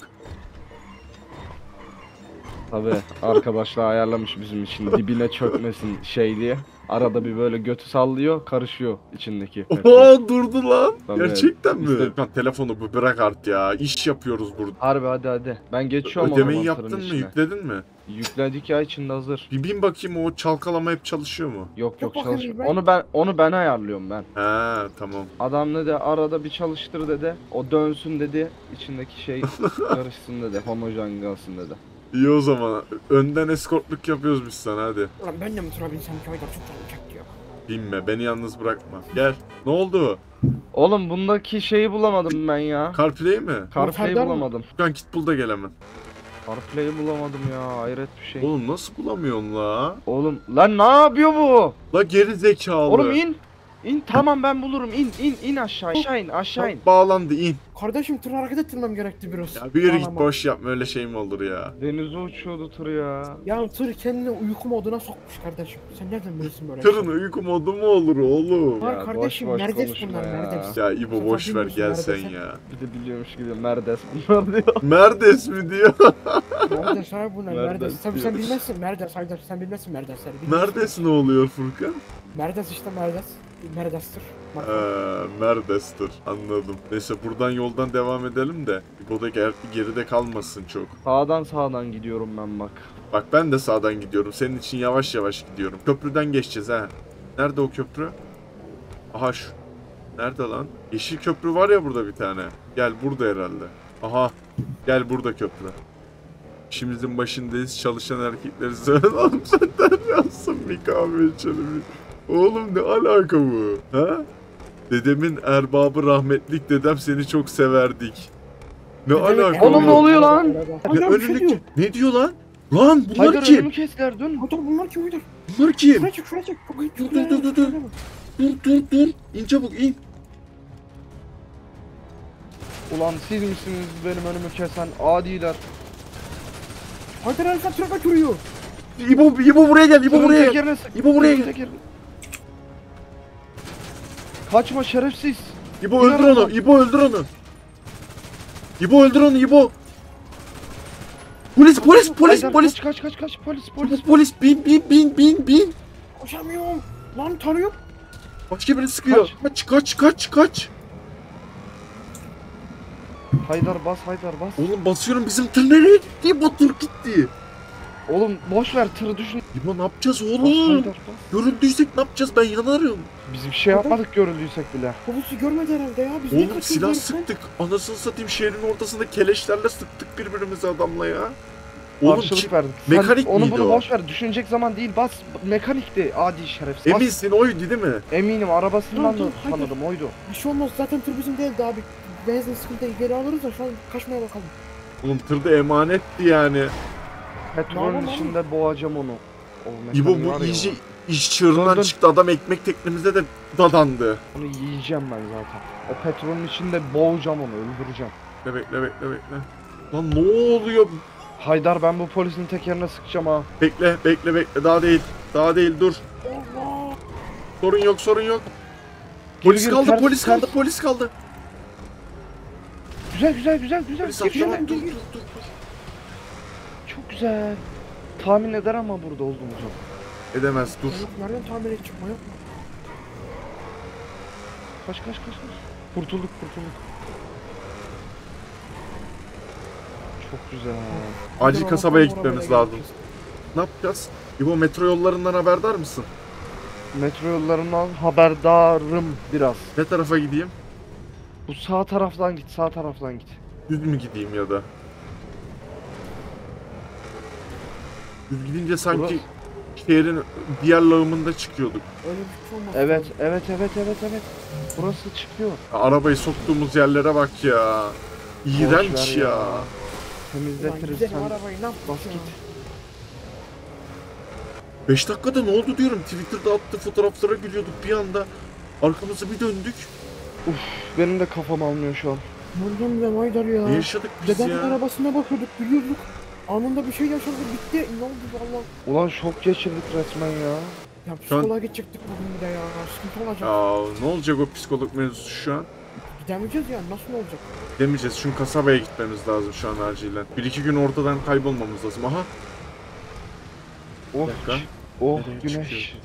Tabii arkadaşlar ayarlamış bizim için dibine çökmesin şey diye. Arada bir böyle götü sallıyor, karışıyor içindeki petrol. Oha durdu lan. Tabii. Gerçekten mi? İşte- Lan telefonu bu bırak artık ya. İş yapıyoruz burada. Harbi hadi hadi. Ben geçiyorum o Ödemeyi zaman tırın yaptın mı? içine. Yükledin mi? Yükledik ya, içinde hazır. Bir bin bakayım, o çalkalama hep çalışıyor mu? Yok yok Yok, bakayım çalış. ben. Onu ben onu ben ayarlıyorum ben. He tamam. Adam dedi arada bir çalıştır dedi. O dönsün dedi. İçindeki şey karışsın dedi. Homojen gelsin dedi. İyi o zaman. Önden eskortluk yapıyoruz biz sana hadi. Ulan ben de mi tura binsem ki Haydar çok canım çekti ya. Binme, beni yalnız bırakma. Gel. Ne oldu? Oğlum bundaki şeyi bulamadım ben ya. CarPlay mi? CarPlay'i Serdar mı? bulamadım. Furkan git bul da gel hemen. CarPlay'i bulamadım ya. Hayret bir şey. Oğlum nasıl bulamıyorsun la? Oğlum lan ne yapıyor bu? La geri zekalı. Oğlum in. İn tamam ben bulurum. İn in in aşağı. Aşağı in aşağı in. Bak, bağlandı in. Kardeşim tır hareket ettirmem gerekti biraz. Ya bir yere git, Bağlama. boş yapma, öyle şey mi olur ya? Denize uçuyordu tır ya. Ya tır kendini uyku moduna sokmuş kardeşim. Sen nereden biliyorsun böyle? Tırın uyku modu mu olur oğlum? Var Ya kardeşim, boş boş Mercedes konuşma bunlar, ya. Mercedes. Ya İbo Sen boş ver bilmiyorsun gel sen neredeyse. ya. Bir de biliyormuş gibi Merdes bunlar diyor. Merdes mi diyor? Mercedes abi bunlar, Mercedes Mercedes. Tabii sen diyor. bilmezsin Mercedes Haydar, sen bilmezsin Mercedesleri. bilmezsin. Merdes ne oluyor Furkan? Mercedes işte Mercedes. Mercedes'tir. Marka. Ee, Merdes'tir anladım. Neyse buradan yoldan devam edelim de İbo da ger- geride kalmasın çok. Sağdan sağdan gidiyorum ben bak. Bak ben de sağdan gidiyorum. Senin için yavaş yavaş gidiyorum. Köprüden geçeceğiz ha. Nerede o köprü? Aha şu. Nerede lan? Yeşil köprü var ya burada bir tane. Gel burada herhalde. Aha. Gel burada köprü. İşimizin başındayız. Çalışan erkekleri söyle. Oğlum sen deryansın bir kahve içelim. Oğlum ne alaka bu? Ha? Dedemin erbabı rahmetlik dedem seni çok severdik. Ne alaka? Oğlum ne oluyor lan? Ne Haydar bir şey diyor. önünü... Ne diyor lan? Lan bunlar Haydar kim? önümü kestiler dön. Haydar bunlar kim Haydar? Bunlar kim? Şuraya çık, şuraya çık. Çok iyi. Dur, dur, dur, dur, dur. Dur dur dur. İn çabuk in. Ulan siz misiniz benim önümü kesen adiler. Haydar Alfa tıra kaçırıyor. İbo, İbo buraya gel. İbo Tırın buraya gel. tekerine sık. İbo buraya Tırın gel. tekerine- Kaçma şerefsiz. İbo öldür onu. İbo öldür onu. İbo öldür onu İbo. Polis polis polis Haydar, polis. Kaç kaç kaç kaç polis polis. Polis polis bin bin bin bin bin. Koşamıyorum. Lan tanıyorum. Başka biri sıkıyor. Kaç kaç kaç kaç. Haydar bas Haydar bas. Oğlum basıyorum, bizim tır nereye gitti? İbo tır gitti. Oğlum boş ver tırı düşün. İbo ne yapacağız Bas oğlum? Haydar bas. Görüldüysek ne yapacağız? Ben yanarım. Biz bir şey yapmadık görüldüysek bile. Polisi görmedi herhalde ya. Biz niye Oğlum kaçıyoruz silah heriften? sıktık. Anasını satayım, şehrin ortasında keleşlerle sıktık birbirimize adamla ya. Oğlum Karşılık kim? verdik. Sen mekanik onu miydi bunu o? boş ver. Düşünecek zaman değil bas. Mekanikti adi şerefsiz. Bas. Eminsin oydu değil mi? Eminim arabasından Dur, da dur, hadi. tanıdım oydu. Bir şey olmaz. Zaten tır bizim değildi abi. Benzin sıkıntıyı geri alırız da şu an kaçmaya bakalım. Oğlum tırda emanetti yani. Petrolün Tamam, içinde boğacağım onu. O İbo mekaniği var bu ya, iyice iş çığırından Dur, dur. çıktı. Adam ekmek teknemizde de dadandı. Onu yiyeceğim ben zaten. O petrolün içinde boğacağım onu öldüreceğim. Bekle bekle bekle bekle. Lan ne oluyor? Haydar ben bu polisin tekerine sıkacağım ha. Bekle bekle bekle, daha değil. Daha değil, dur. Allah! Sorun yok sorun yok. Polis Gir, gir, kaldı ters, polis ters. kaldı polis kaldı. Güzel güzel güzel güzel. Polis Gir, kaldı. gir, Dur gir, dur gir. dur dur. Çok güzel. Tahmin eder ama burada olduğumuzu. Edemez dur. Yok nereden tamir edecek çıkma yok. Kaç kaç kaç kaç. Kurtulduk kurtulduk. Çok güzel. Acil Haydar, kasabaya Allah'tan gitmemiz oraya lazım. geleceğiz. Ne yapacağız? İbo metro yollarından haberdar mısın? Metro yollarından haberdarım biraz. Ne tarafa gideyim? Bu sağ taraftan git, sağ taraftan git. Düz mü gideyim ya da? Düz gidince sanki şehrin diğer lağımında çıkıyorduk. Öyle bir şey olmaz. Evet, evet, evet, evet, evet. Burası çıkıyor. Ya, arabayı soktuğumuz yerlere bak ya. İğrenç Boş ver ya. ya. Ulan Temizletiriz gidelim sen. arabayı ne yaptık Bas ya? git. beş dakikada ne oldu diyorum. Twitter'da attığı fotoğraflara gülüyorduk bir anda. Arkamızı bir döndük. Benim de kafam almıyor şu an. Gördüm ben Haydar ya. Ne yaşadık biz Dedemin ya? arabasına bakıyorduk, gülüyorduk. Anında bir şey yaşandı bitti. Ne oldu valla? Ulan şok geçirdik resmen ya. Ya Şu an- psikoloğa gidecektik bugün bir de ya. Sıkıntı olacak. Aa, ne olacak o psikolog mevzusu şu an? Gidemeyeceğiz ya. Nasıl olacak? Demeyeceğiz. Çünkü kasabaya gitmemiz lazım şu an acilen. Bir iki gün ortadan kaybolmamız lazım. Aha. Oh, Bir dakika. oh Nereye güneş. çıkıyor?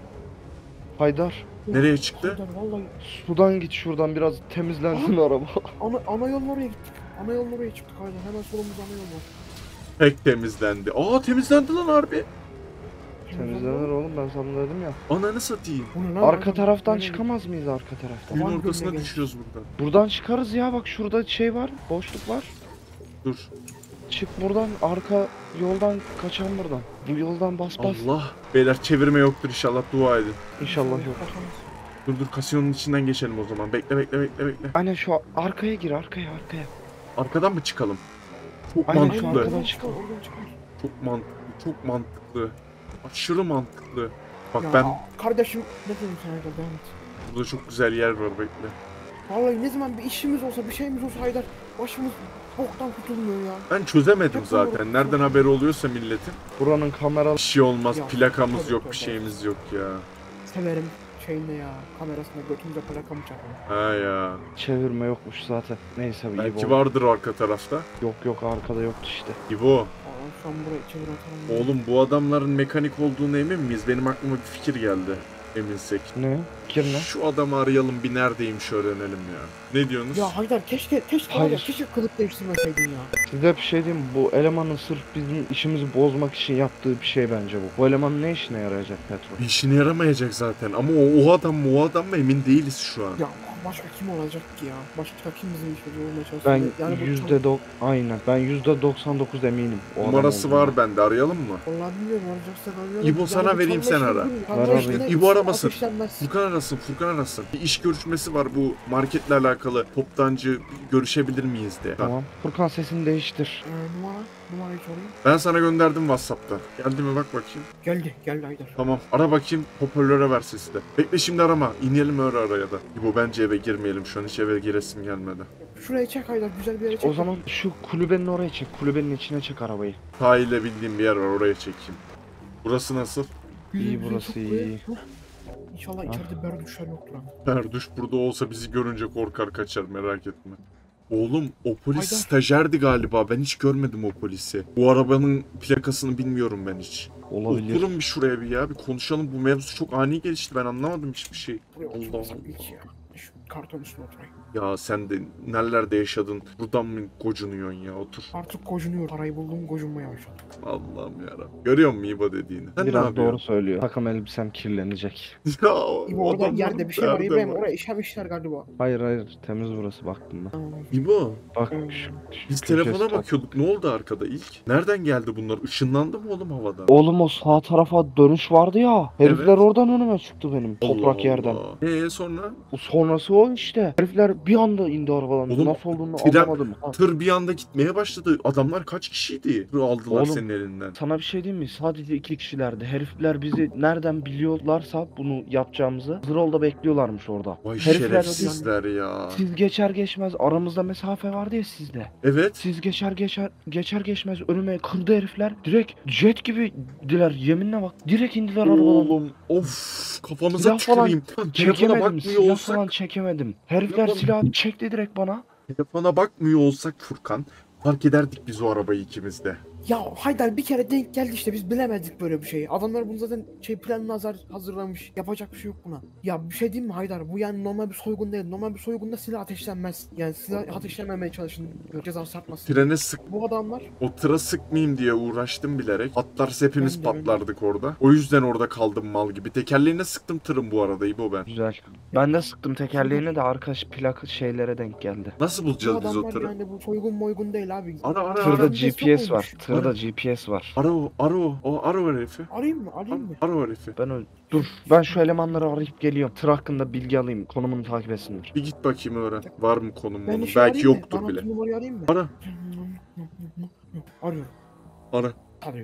Haydar, Nereye çıktı? Haydar vallahi sudan git şuradan biraz temizlensin araba. ana, ana yolun oraya gittik. Ana yolun oraya çıktık Haydar. Hemen solumuzda ana yol var. Pek temizlendi. Aa, temizlendi lan harbi. Temizlenir oğlum, ben sana dedim ya. Ananı satayım. Bu ne lan Arka Haydar? taraftan Nereye çıkamaz mıyız arka taraftan? Suyun Aman ortasına gönlüne düşüyoruz buradan. Buradan çıkarız ya, bak şurada şey var, boşluk var. Dur. Çık buradan, arka yoldan kaçan buradan. Bu yoldan bas bas. Allah. Beyler çevirme yoktur inşallah, dua edin. İnşallah yok. Bakalım. Dur dur, kasinonun içinden geçelim o zaman. Bekle bekle bekle bekle. Aynen şu arkaya gir, arkaya arkaya. Arkadan mı çıkalım? Çok Aynen, şu mantıklı. arkadan Oradan çıkalım. çıkar, oradan çıkar. Çok mantıklı. Çok mantıklı. Aşırı mantıklı. Bak Ya, ben kardeşim ne dedim sana Haydar devam et. burada çok güzel yer var, bekle. Vallahi ne zaman bir işimiz olsa bir şeyimiz olsa Haydar başımız boktan kurtulmuyor ya. Ben çözemedim Çok zaten. doğru. Nereden haberi oluyorsa milletin. Buranın kameralı. Bir şey olmaz. Ya, Plakamız tabii, yok, tabii. bir şeyimiz yok ya. Severim şeyinde ya kamerasına götümüze plakamı çakalım. Ha ya. Çevirme yokmuş zaten. Neyse iyi Belki oldu. vardır arka tarafta. Yok yok, arkada yoktu işte. İbo. Aa, şu an burayı çevir atalım. Oğlum bu adamların mekanik olduğunu emin miyiz? Benim aklıma bir fikir geldi. Eminsek. Ne? Fikir ne? Şu adamı arayalım, bir neredeymiş öğrenelim ya. Ne diyorsunuz? Ya Haydar keşke keşke Hayır. Haydar keşke kılık değiştirmeseydin ya. Size bir şey diyeyim mi? Bu elemanın sırf bizim işimizi bozmak için yaptığı bir şey bence bu. Bu elemanın ne işine yarayacak Petro? Bir işine yaramayacak zaten ama o, o adam mı o adam mı emin değiliz şu an. Ya başka kim olacak ki ya? Başka kim bizim işimizi olmaya çalışıyor? Ben Yani bu yüzde dok aynen ben yüzde doksan dokuz eminim. O adam Numarası olduğuna. var bende, arayalım mı? Vallahi bilmiyorum arayacaksak arayalım. İbo, sana bu vereyim, tarla sen işini ara. bilmiyorum. Tarla Ver, işinde ver. İbo aramasın. ateşlenmez. Furkan arasın, Furkan arasın. Bir iş görüşmesi var, bu marketle alakalı. Toptancı görüşebilir miyiz de. Tamam. Furkan sesini değiştir. Ee, numara, numarayı sorayım. Ben sana gönderdim WhatsApp'ta. Geldi mi bak bakayım. Geldi, geldi Haydar. Tamam, ara bakayım, hoparlöre ver sesi de. Bekle, şimdi arama. İnelim öyle araya da. İbo, bence eve girmeyelim şu an, hiç eve giresim gelmedi. Şuraya çek Haydar, güzel bir yere çek. O zaman şu kulübenin oraya çek. Kulübenin içine çek arabayı. Sahile bildiğim bir yer var, oraya çekeyim. Burası nasıl? Güzel, İyi güzel, burası, çok iyi. güzel. Heh. İnşallah içeride ber düşer yoktur abi. Erduş burada olsa bizi görünce korkar kaçar, merak etme. Oğlum o polis Haydar. stajyerdi galiba, ben hiç görmedim o polisi. Bu arabanın plakasını bilmiyorum ben hiç. Olabilir. Oturun bir şuraya bir ya, bir konuşalım, bu mevzu çok ani gelişti, ben anlamadım hiçbir şey. Buraya Allah oturmasak Allah. ilk ya. Şu karton üstüne oturayım. Ya sen de nerelerde yaşadın, buradan mı gocunuyorsun ya, otur. Artık gocunuyor. Parayı buldum gocunmaya başladım. Allah'ım yarabbim. Görüyor musun İbo dediğini? Sen ne Biraz yapıyorsun? doğru söylüyor. Takım elbisem kirlenecek. Ya, o İbo orada adamların yerde bir şey var derdi İbrahim. var. Oraya işemişler galiba. Hayır hayır, temiz burası, baktım ben. Tamam. İbo, Bak Hmm. şu, şu biz köşesi telefona tak. bakıyorduk, ne oldu arkada ilk? Nereden geldi bunlar? Işınlandı mı oğlum havadan? Oğlum o sağ tarafa dönüş vardı ya. Herifler Evet. oradan önüme çıktı benim. Toprak Allah yerden. Allah. Ee sonra? O sonrası o işte. Herifler bir anda indi arabadan. Oğlum, Nasıl olduğunu tren- anlamadım. Ha. Tır bir anda gitmeye başladı. Adamlar kaç kişiydi? Tırı aldılar Oğlum, senin elinden. Sana bir şey diyeyim mi? Sadece iki kişilerdi. Herifler bizi nereden biliyorlarsa bunu yapacağımızı hazır olda bekliyorlarmış orada. Vay Herifler şerefsizler ya. Siz geçer geçmez aramızda mesafe vardı ya sizde. Evet. Siz geçer geçer geçer geçmez önüme kırdı herifler. Direkt jet gibi diler, yeminle bak. Direkt indiler arabadan. Oğlum of, kafamıza Silah falan tüküreyim. Telefona Çekemedim. bakmıyor Silah olsak, falan çekemedim. Herifler Yapalım. silah çekti direkt bana. telefona bakmıyor olsak Furkan, fark ederdik biz o arabayı ikimiz de. Ya Haydar bir kere denk geldi işte biz bilemedik böyle bir şeyi. Adamlar bunu zaten şey planını hazır, hazırlamış. Yapacak bir şey yok buna. Ya bir şey diyeyim mi Haydar? Bu yani normal bir soygun değil. Normal bir soygunda silah ateşlenmez. Yani silah ateşlenmemeye çalışın. Ceza sartmasın. Trene sık, Bu adamlar o tıra sıkmayayım diye uğraştım bilerek. Atlarsa hepimiz Ben de, ben de. patlardık orada. O yüzden orada kaldım mal gibi. Tekerleğine sıktım tırın bu arada İbo ben. Güzel. Ben de sıktım tekerleğini de arka plak şeylere denk geldi. Nasıl bu bulacağız biz o adamlar tırı? yani bu soygun moygun değil abi. Ara ara Tırda ara. G- G P S var. olmuş. Tırda G P S var. Ara o, ara o. O ara o herifi. Arayayım mı? Arayayım mı? Ara o herifi. Ben öyle. Dur. Ben şu elemanları arayıp geliyorum. Tır hakkında bilgi alayım. Konumunu takip etsinler. Bir git bakayım öğren. Var mı konum Ben bunun? bir şey Belki arayayım mı? yoktur Bana bile. numarayı arayayım mı? Ara. Arıyorum. Ara. Arıyor.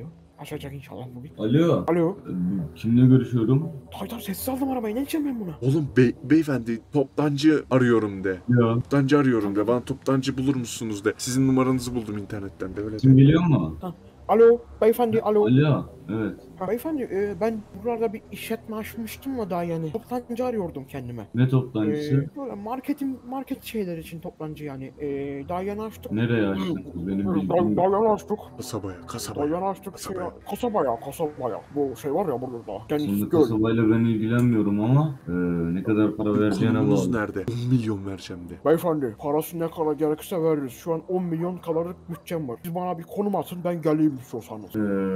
Açacak inşallah bugün. Alo. Alo. Ee, Kimle görüşüyorum? Haydar sessiz aldım arabayı. Ne diyeceğim ben buna? Oğlum bey, beyefendi toptancı arıyorum de. Ya. Toptancı arıyorum de. Bana toptancı bulur musunuz de. Sizin numaranızı buldum internetten de öyle de. Kim biliyor mu? Alo beyefendi alo. Alo. Evet. Ha, beyefendi e, ben buralarda bir işletme açmıştım da daha yani. Toplancı arıyordum kendime. Ne toplantısı? E, böyle marketin market şeyler için toplancı yani. E, daha yeni açtık. Nereye açtınız? Benim Daha, bildiğim. daha yeni açtık. Kasabaya, Daha kasabaya. yeni açtık. Şey, Kasabaya. kasabaya kasabaya. Bu şey var ya burada. Kendisi Aslında göl. kasabayla ben ilgilenmiyorum ama e, ne kadar para vereceğine Konumunuz bağlı. nerede? on milyon vereceğim de. Beyefendi parası ne kadar gerekirse veririz. Şu an on milyon kadarlık bütçem var. Siz bana bir konum atın ben geleyim istiyorsanız.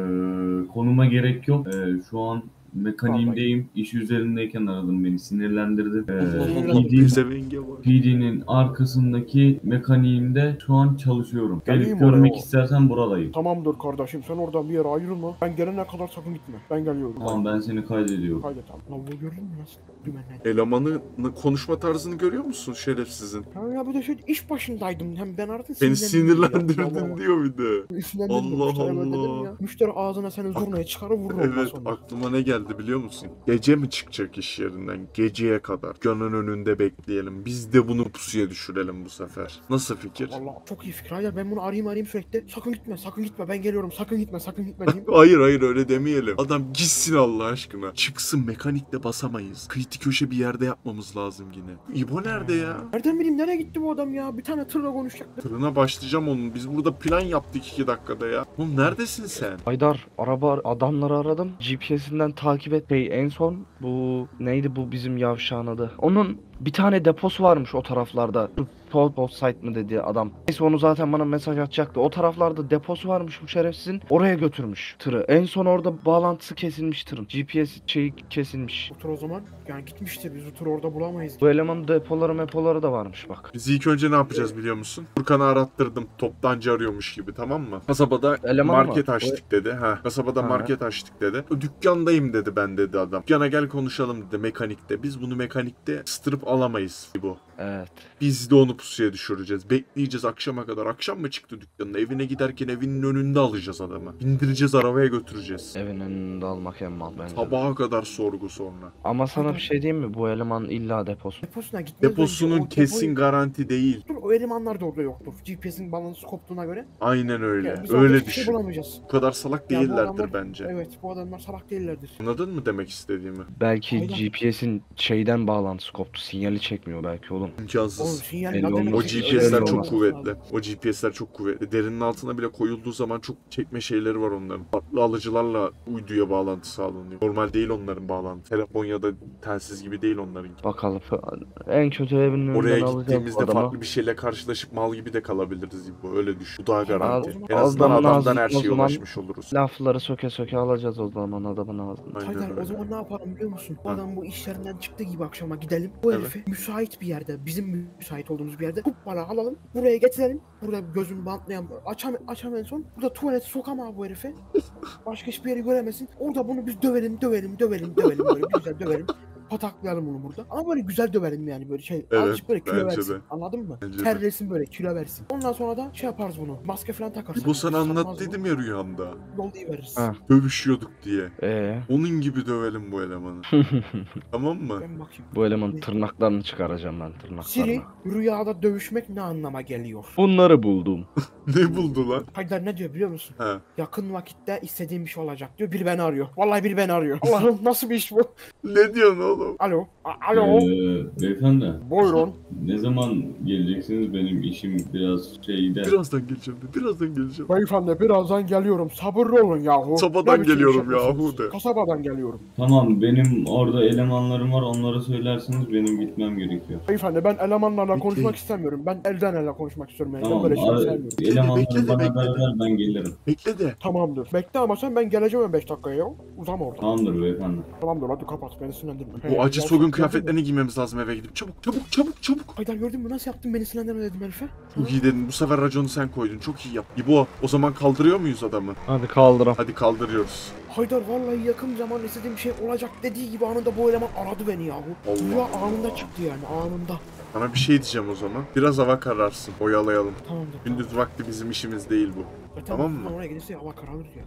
E, konuma gerek yok. E, şu an mekaniğimdeyim. İş üzerindeyken aradım, beni sinirlendirdi. E, Allah P D bize venge var. P D'nin arkasındaki mekaniğimde şu an çalışıyorum. Geleyim Gelip oraya görmek o. istersen buradayım. Tamamdır kardeşim sen oradan bir yere ayrılma. Ben gelene kadar sakın gitme. Ben geliyorum. Tamam, ben seni kaydediyorum. Haydi tamam. Lan bu gördün mü nasıl? Dümenler. Elemanın konuşma tarzını görüyor musun şerefsizin? Ha ya bir de şey iş başındaydım. Hem ben artık Beni sinirlendim ya. sinirlendirdin diyor bir de. Sinirlendim. Allah Müşteri böyle dedim Allah. ya. Müşteri ağzına seni zurnaya çıkarır vurur ondan Evet sonra. aklıma ne geldi biliyor musun? Gece mi çıkacak iş yerinden? Geceye kadar. Dükkanın önünde bekleyelim. Biz de bunu pusuya düşürelim bu sefer. Nasıl fikir? Valla çok iyi fikir. Hayır ben bunu arayayım arayayım sürekli. Sakın gitme sakın gitme ben geliyorum. Sakın gitme sakın gitme diyeyim. Hayır hayır öyle demeyelim. Adam gitsin Allah aşkına. Çıksın mekanikle basamayız. Kıyıtı köşe bir yerde yapmamız lazım yine. İbo nerede ya? Nereden bileyim nereye gitti bu adam ya? Bir tane tırla konuşacaktı. Tırına başlayacağım onun. Biz burada plan yaptık iki dakikada ya. Oğlum neredesin sen? Haydar araba adamları aradım. G P S'inden takip et. Şey, en son bu neydi bu bizim yavşağın adı? Onun bir tane deposu varmış o taraflarda. Post site mı dedi adam. Neyse onu zaten bana mesaj atacaktı. O taraflarda deposu varmış bu şerefsizin. Oraya götürmüş tırı. En son orada bağlantısı kesilmiş tırın. G P S şeyi kesilmiş. Bu tır o zaman yani gitmiştir. Biz bu tırı orada bulamayız. Bu elemanın depoları mepoları da varmış bak. Biz ilk önce ne yapacağız biliyor musun? Furkan'ı arattırdım. Toptancı arıyormuş gibi tamam mı? Kasabada Eleman mı? market açtık dedi. Ha, kasabada Ha. market açtık dedi. Dükkandayım dedi ben dedi adam. Dükkana gel konuşalım dedi mekanikte. Biz bunu mekanikte ıstırıp alamayız bu. Evet. Biz de onu pusuya düşüreceğiz. Bekleyeceğiz akşama kadar. Akşam mı çıktı dükkanına? Evine giderken evinin önünde alacağız adamı. İndireceğiz arabaya götüreceğiz. Evin önünde almak en mal bence. Sabaha kadar sorgu sonra. Ama sana bir şey diyeyim mi? Bu eleman illa deposu. Deposuna gitmez. Deposunun bence. O kesin depoyu- garanti değil. Dur, o elemanlar da orada yoktur. G P S'in balansı koptuğuna göre. Aynen öyle. Yani biz orada Öyle hiçbir şey düşün. bulamayacağız. Bu kadar salak Ya bu değillerdir adamlar- bence. Evet bu adamlar salak değillerdir. Anladın mı demek istediğimi? Belki Aynen. G P S'in şeyden bağlantısı koptu. Sinyali çekmiyor belki oğlum. Oğlum İmkansız. sinyal Belli ne demek olmaz. O ki? G P S'ler Öyle çok olmaz. kuvvetli. O G P S'ler çok kuvvetli. Derinin altına bile koyulduğu zaman çok çekme şeyleri var onların. Farklı alıcılarla uyduya bağlantı sağlanıyor. Normal değil onların bağlantı. Telefon ya da telsiz gibi değil onların. Bakalım. En kötü evinin önünden Oraya alacağız gittiğimizde bu adamı. farklı bir şeyle karşılaşıp mal gibi de kalabiliriz İbo. Öyle düşün. Bu daha garanti. Az- En azından adamın adamdan ağzı- her o şeye zaman- ulaşmış oluruz. Lafları söke söke alacağız o zaman adamın ağzından. Aynen Haydar öyle. o zaman ne yapalım biliyor musun? Bu Ha. adam bu işlerinden çıktığı gibi akşama gidelim. Bu Evet. herifi müsait bir yerde, bizim müsait olduğumuz bir yerde kuppala alalım. Buraya getirelim. Burada gözünü bantlayan, açam, açam en son. Burada tuvalete sokam abi bu herifi. Başka hiçbir yeri göremesin. Orada bunu biz dövelim, dövelim, dövelim, dövelim. Böyle bir güzel dövelim. Pataklayalım onu burada. Ama böyle güzel dövelim yani böyle şey. Evet, azıcık böyle kilo bence versin. de. Anladın mı? Bence de. Terlesin böyle kilo versin. Ondan sonra da şey yaparız bunu. Maske falan takarız. İbo sana Sarmaz anlat bu. dedim ya rüyamda. Yollayıveririz. Ha. Dövüşüyorduk diye. Ee, Onun gibi dövelim bu elemanı. Tamam mı? Ben bakayım. bu elemanın tırnaklarını çıkaracağım ben tırnaklarını. Siri, rüyada dövüşmek ne anlama geliyor? Bunları buldum. Ne buldu lan? Haydar ne diyor biliyor musun? Ha. Yakın vakitte istediğim bir şey olacak diyor. Biri beni arıyor. Vallahi biri beni arıyor. Allah'ım nasıl bir iş bu? Ne diyorsun oğlum? Alo. A- Alo. Ee, beyefendi, Buyurun. ne zaman geleceksiniz? Benim işim biraz şeyde. Birazdan geleceğim de. Birazdan geleceğim. Beyefendi birazdan geliyorum. Sabırlı olun yahu. Kasabadan Ne biçim geliyorum iş yahu yapıyorsunuz? de. Kasabadan geliyorum. Tamam, benim orada elemanlarım var. Onlara söylersiniz, benim gitmem gerekiyor. Beyefendi ben elemanlarla Bekleyin. konuşmak istemiyorum. Ben elden ele konuşmak istiyorum. Yani. Tamam, ben böyle şeyler ara- sevmiyorum. elemanları bekle de, bana bekle haber de. ver, ben gelirim. Bekle de. Tamamdır. Bekle ama sen ben geleceğim beş dakikaya ya. Uzama orada. Tamamdır beyefendi. Tamamdır hadi kapat beni sinirlendirme. Bu He, acı ya sogun sen gördün mü? kıyafetlerini giymemiz lazım eve gidip. Çabuk çabuk çabuk çabuk. Haydar gördün mü nasıl yaptın beni sinirlendirme dedim herife. Çok iyi dedin. Bu sefer raconu sen koydun. Çok iyi yaptın. İbo o zaman kaldırıyor muyuz adamı? Hadi kaldıram. Hadi kaldırıyoruz. Haydar vallahi yakın zaman istediğim şey olacak dediği gibi anında bu eleman aradı beni yahu. Allah Rüya Allah. anında çıktı yani anında. Sana bir şey diyeceğim o zaman. Biraz hava kararsın. Oyalayalım. Tamamdır. Gündüz vakti bizim işimiz değil bu. E, tamam mı? Oraya gelirse hava kararır ya.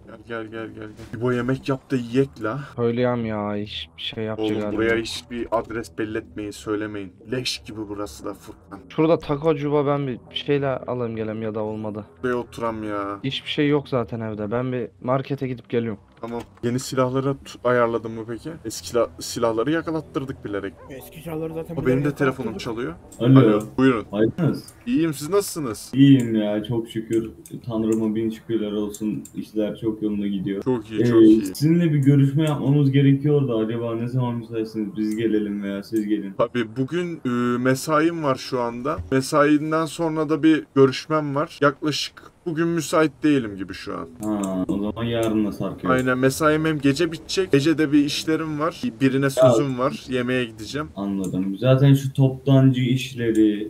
Gel gel gel gel. gel. İbo yemek yap da yiyek la. Söyleyeyim ya hiçbir şey yapacak Oğlum halim buraya yok. hiçbir adres belli etmeyin, söylemeyin. Leş gibi burası da Furkan. Şurada taco cuba ben bir şeyler alayım gelem ya da olmadı. Buraya oturam ya. Hiçbir şey yok zaten evde. Ben bir markete gidip geliyorum. Tamam. Yeni silahları t- ayarladın mı peki? Eski la- silahları yakalattırdık bilerek. Eski silahları zaten... O benim de telefonum çalıyor. Alo. Alo. Buyurun. Aydınız. İyiyim, siz nasılsınız? İyiyim ya çok şükür. Tanrıma bin şükürler olsun. İşler çok yolunda gidiyor. Çok iyi, Ee, çok iyi. sizinle bir görüşme yapmamız gerekiyordu. Acaba ne zaman müsaitsiniz? Biz gelelim veya siz gelin. Tabii bugün e, mesaim var şu anda. Mesaiden sonra da bir görüşmem var. Yaklaşık bugün müsait değilim gibi şu an. Ha, o zaman yarına sarkıyor. Aynen, mesaim hem gece bitecek. Gece de bir işlerim var. Birine sözüm var. Yemeğe gideceğim. Anladım. Zaten şu toptancı işleri,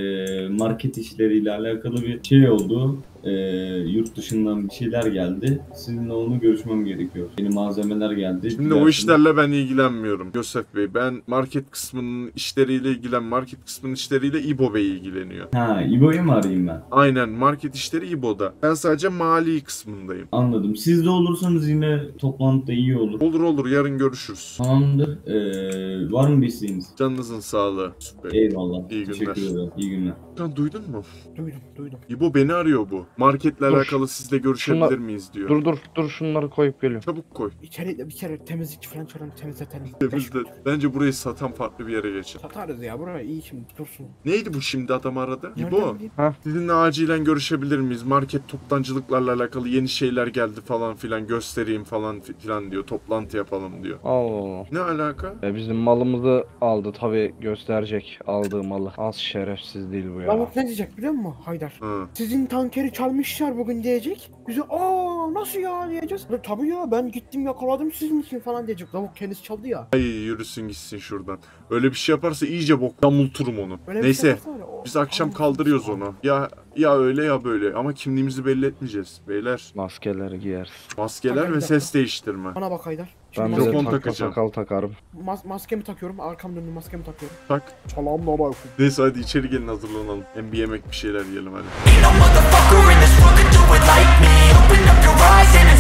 e, market işleriyle alakalı bir şey oldu. E, yurt dışından bir şeyler geldi. Sizinle onu görüşmem gerekiyor. Yeni malzemeler geldi. Şimdi o Dilerseniz- işlerle ben ilgilenmiyorum Yosef Bey. Ben market kısmının işleriyle ilgilen, market kısmının işleriyle İbo Bey ilgileniyor. Ha, İbo'yu mu arayayım ben? Aynen, market işleri İbo'da. Ben sadece mali kısmındayım. Anladım. Siz de olursanız yine toplantıda iyi olur. Olur olur, yarın görüşürüz. Tamamdır. E, var mı bir isteğiniz? Canınızın sağlığı. Süper. Eyvallah. İyi Teşekkür günler. ederim. İyi günler. Furkan, duydun mu? Duydum, duydum. İbo beni arıyor bu. Marketle Dur. alakalı sizle görüşebilir Şunla- miyiz diyor. Dur dur dur şunları koyup geliyorum. Çabuk koy. İçeri de bir kere temizlikçi falan çağırın, temizleten. Temizle. Bence burayı satan farklı bir yere geçin. Satarız ya, buraya iyi şimdi dursun. Neydi bu şimdi, adam aradı? Nereden İbo, bileyim? sizinle acilen görüşebilir miyiz? Market toptancılıklarla alakalı yeni şeyler geldi falan filan, göstereyim falan filan diyor. Toplantı yapalım diyor. Allah. Ne alaka? E bizim malımızı aldı tabi, gösterecek aldığı malı. Az şerefsiz değil bu ya. Lavuk ne diyecek biliyor musun Haydar? Hı. Sizin tankeri çalmışlar bugün diyecek. Bize aa nasıl ya diyeceğiz. Ya, tabii ya ben gittim yakaladım sizin için falan diyecek. Lavuk kendisi çaldı ya. Ay yürüsün gitsin şuradan. Öyle bir şey yaparsa iyice bok yamulturum onu. Öyle bir Neyse. şey yaparsa var ya, o- Biz akşam Tamam. kaldırıyoruz onu. Ya ya öyle ya böyle, ama kimliğimizi belli etmeyeceğiz beyler. Maskeleri giyeriz. Maskeler Bakın ve bir dakika. ses değiştirme. Bana bak Haydar. Ben Şimdi bir maske, de Mikrofon takla takacağım. sakal takarım. mas- maskemi takıyorum. Arkam döndüm maskemi takıyorum. Tak. Selamünaleyküm. Neyse hadi içeri gelin, hazırlanalım. Hem bir yemek bir şeyler yiyelim hadi. Ain't no motherfucker in this world could do it like me. Open up your eyes and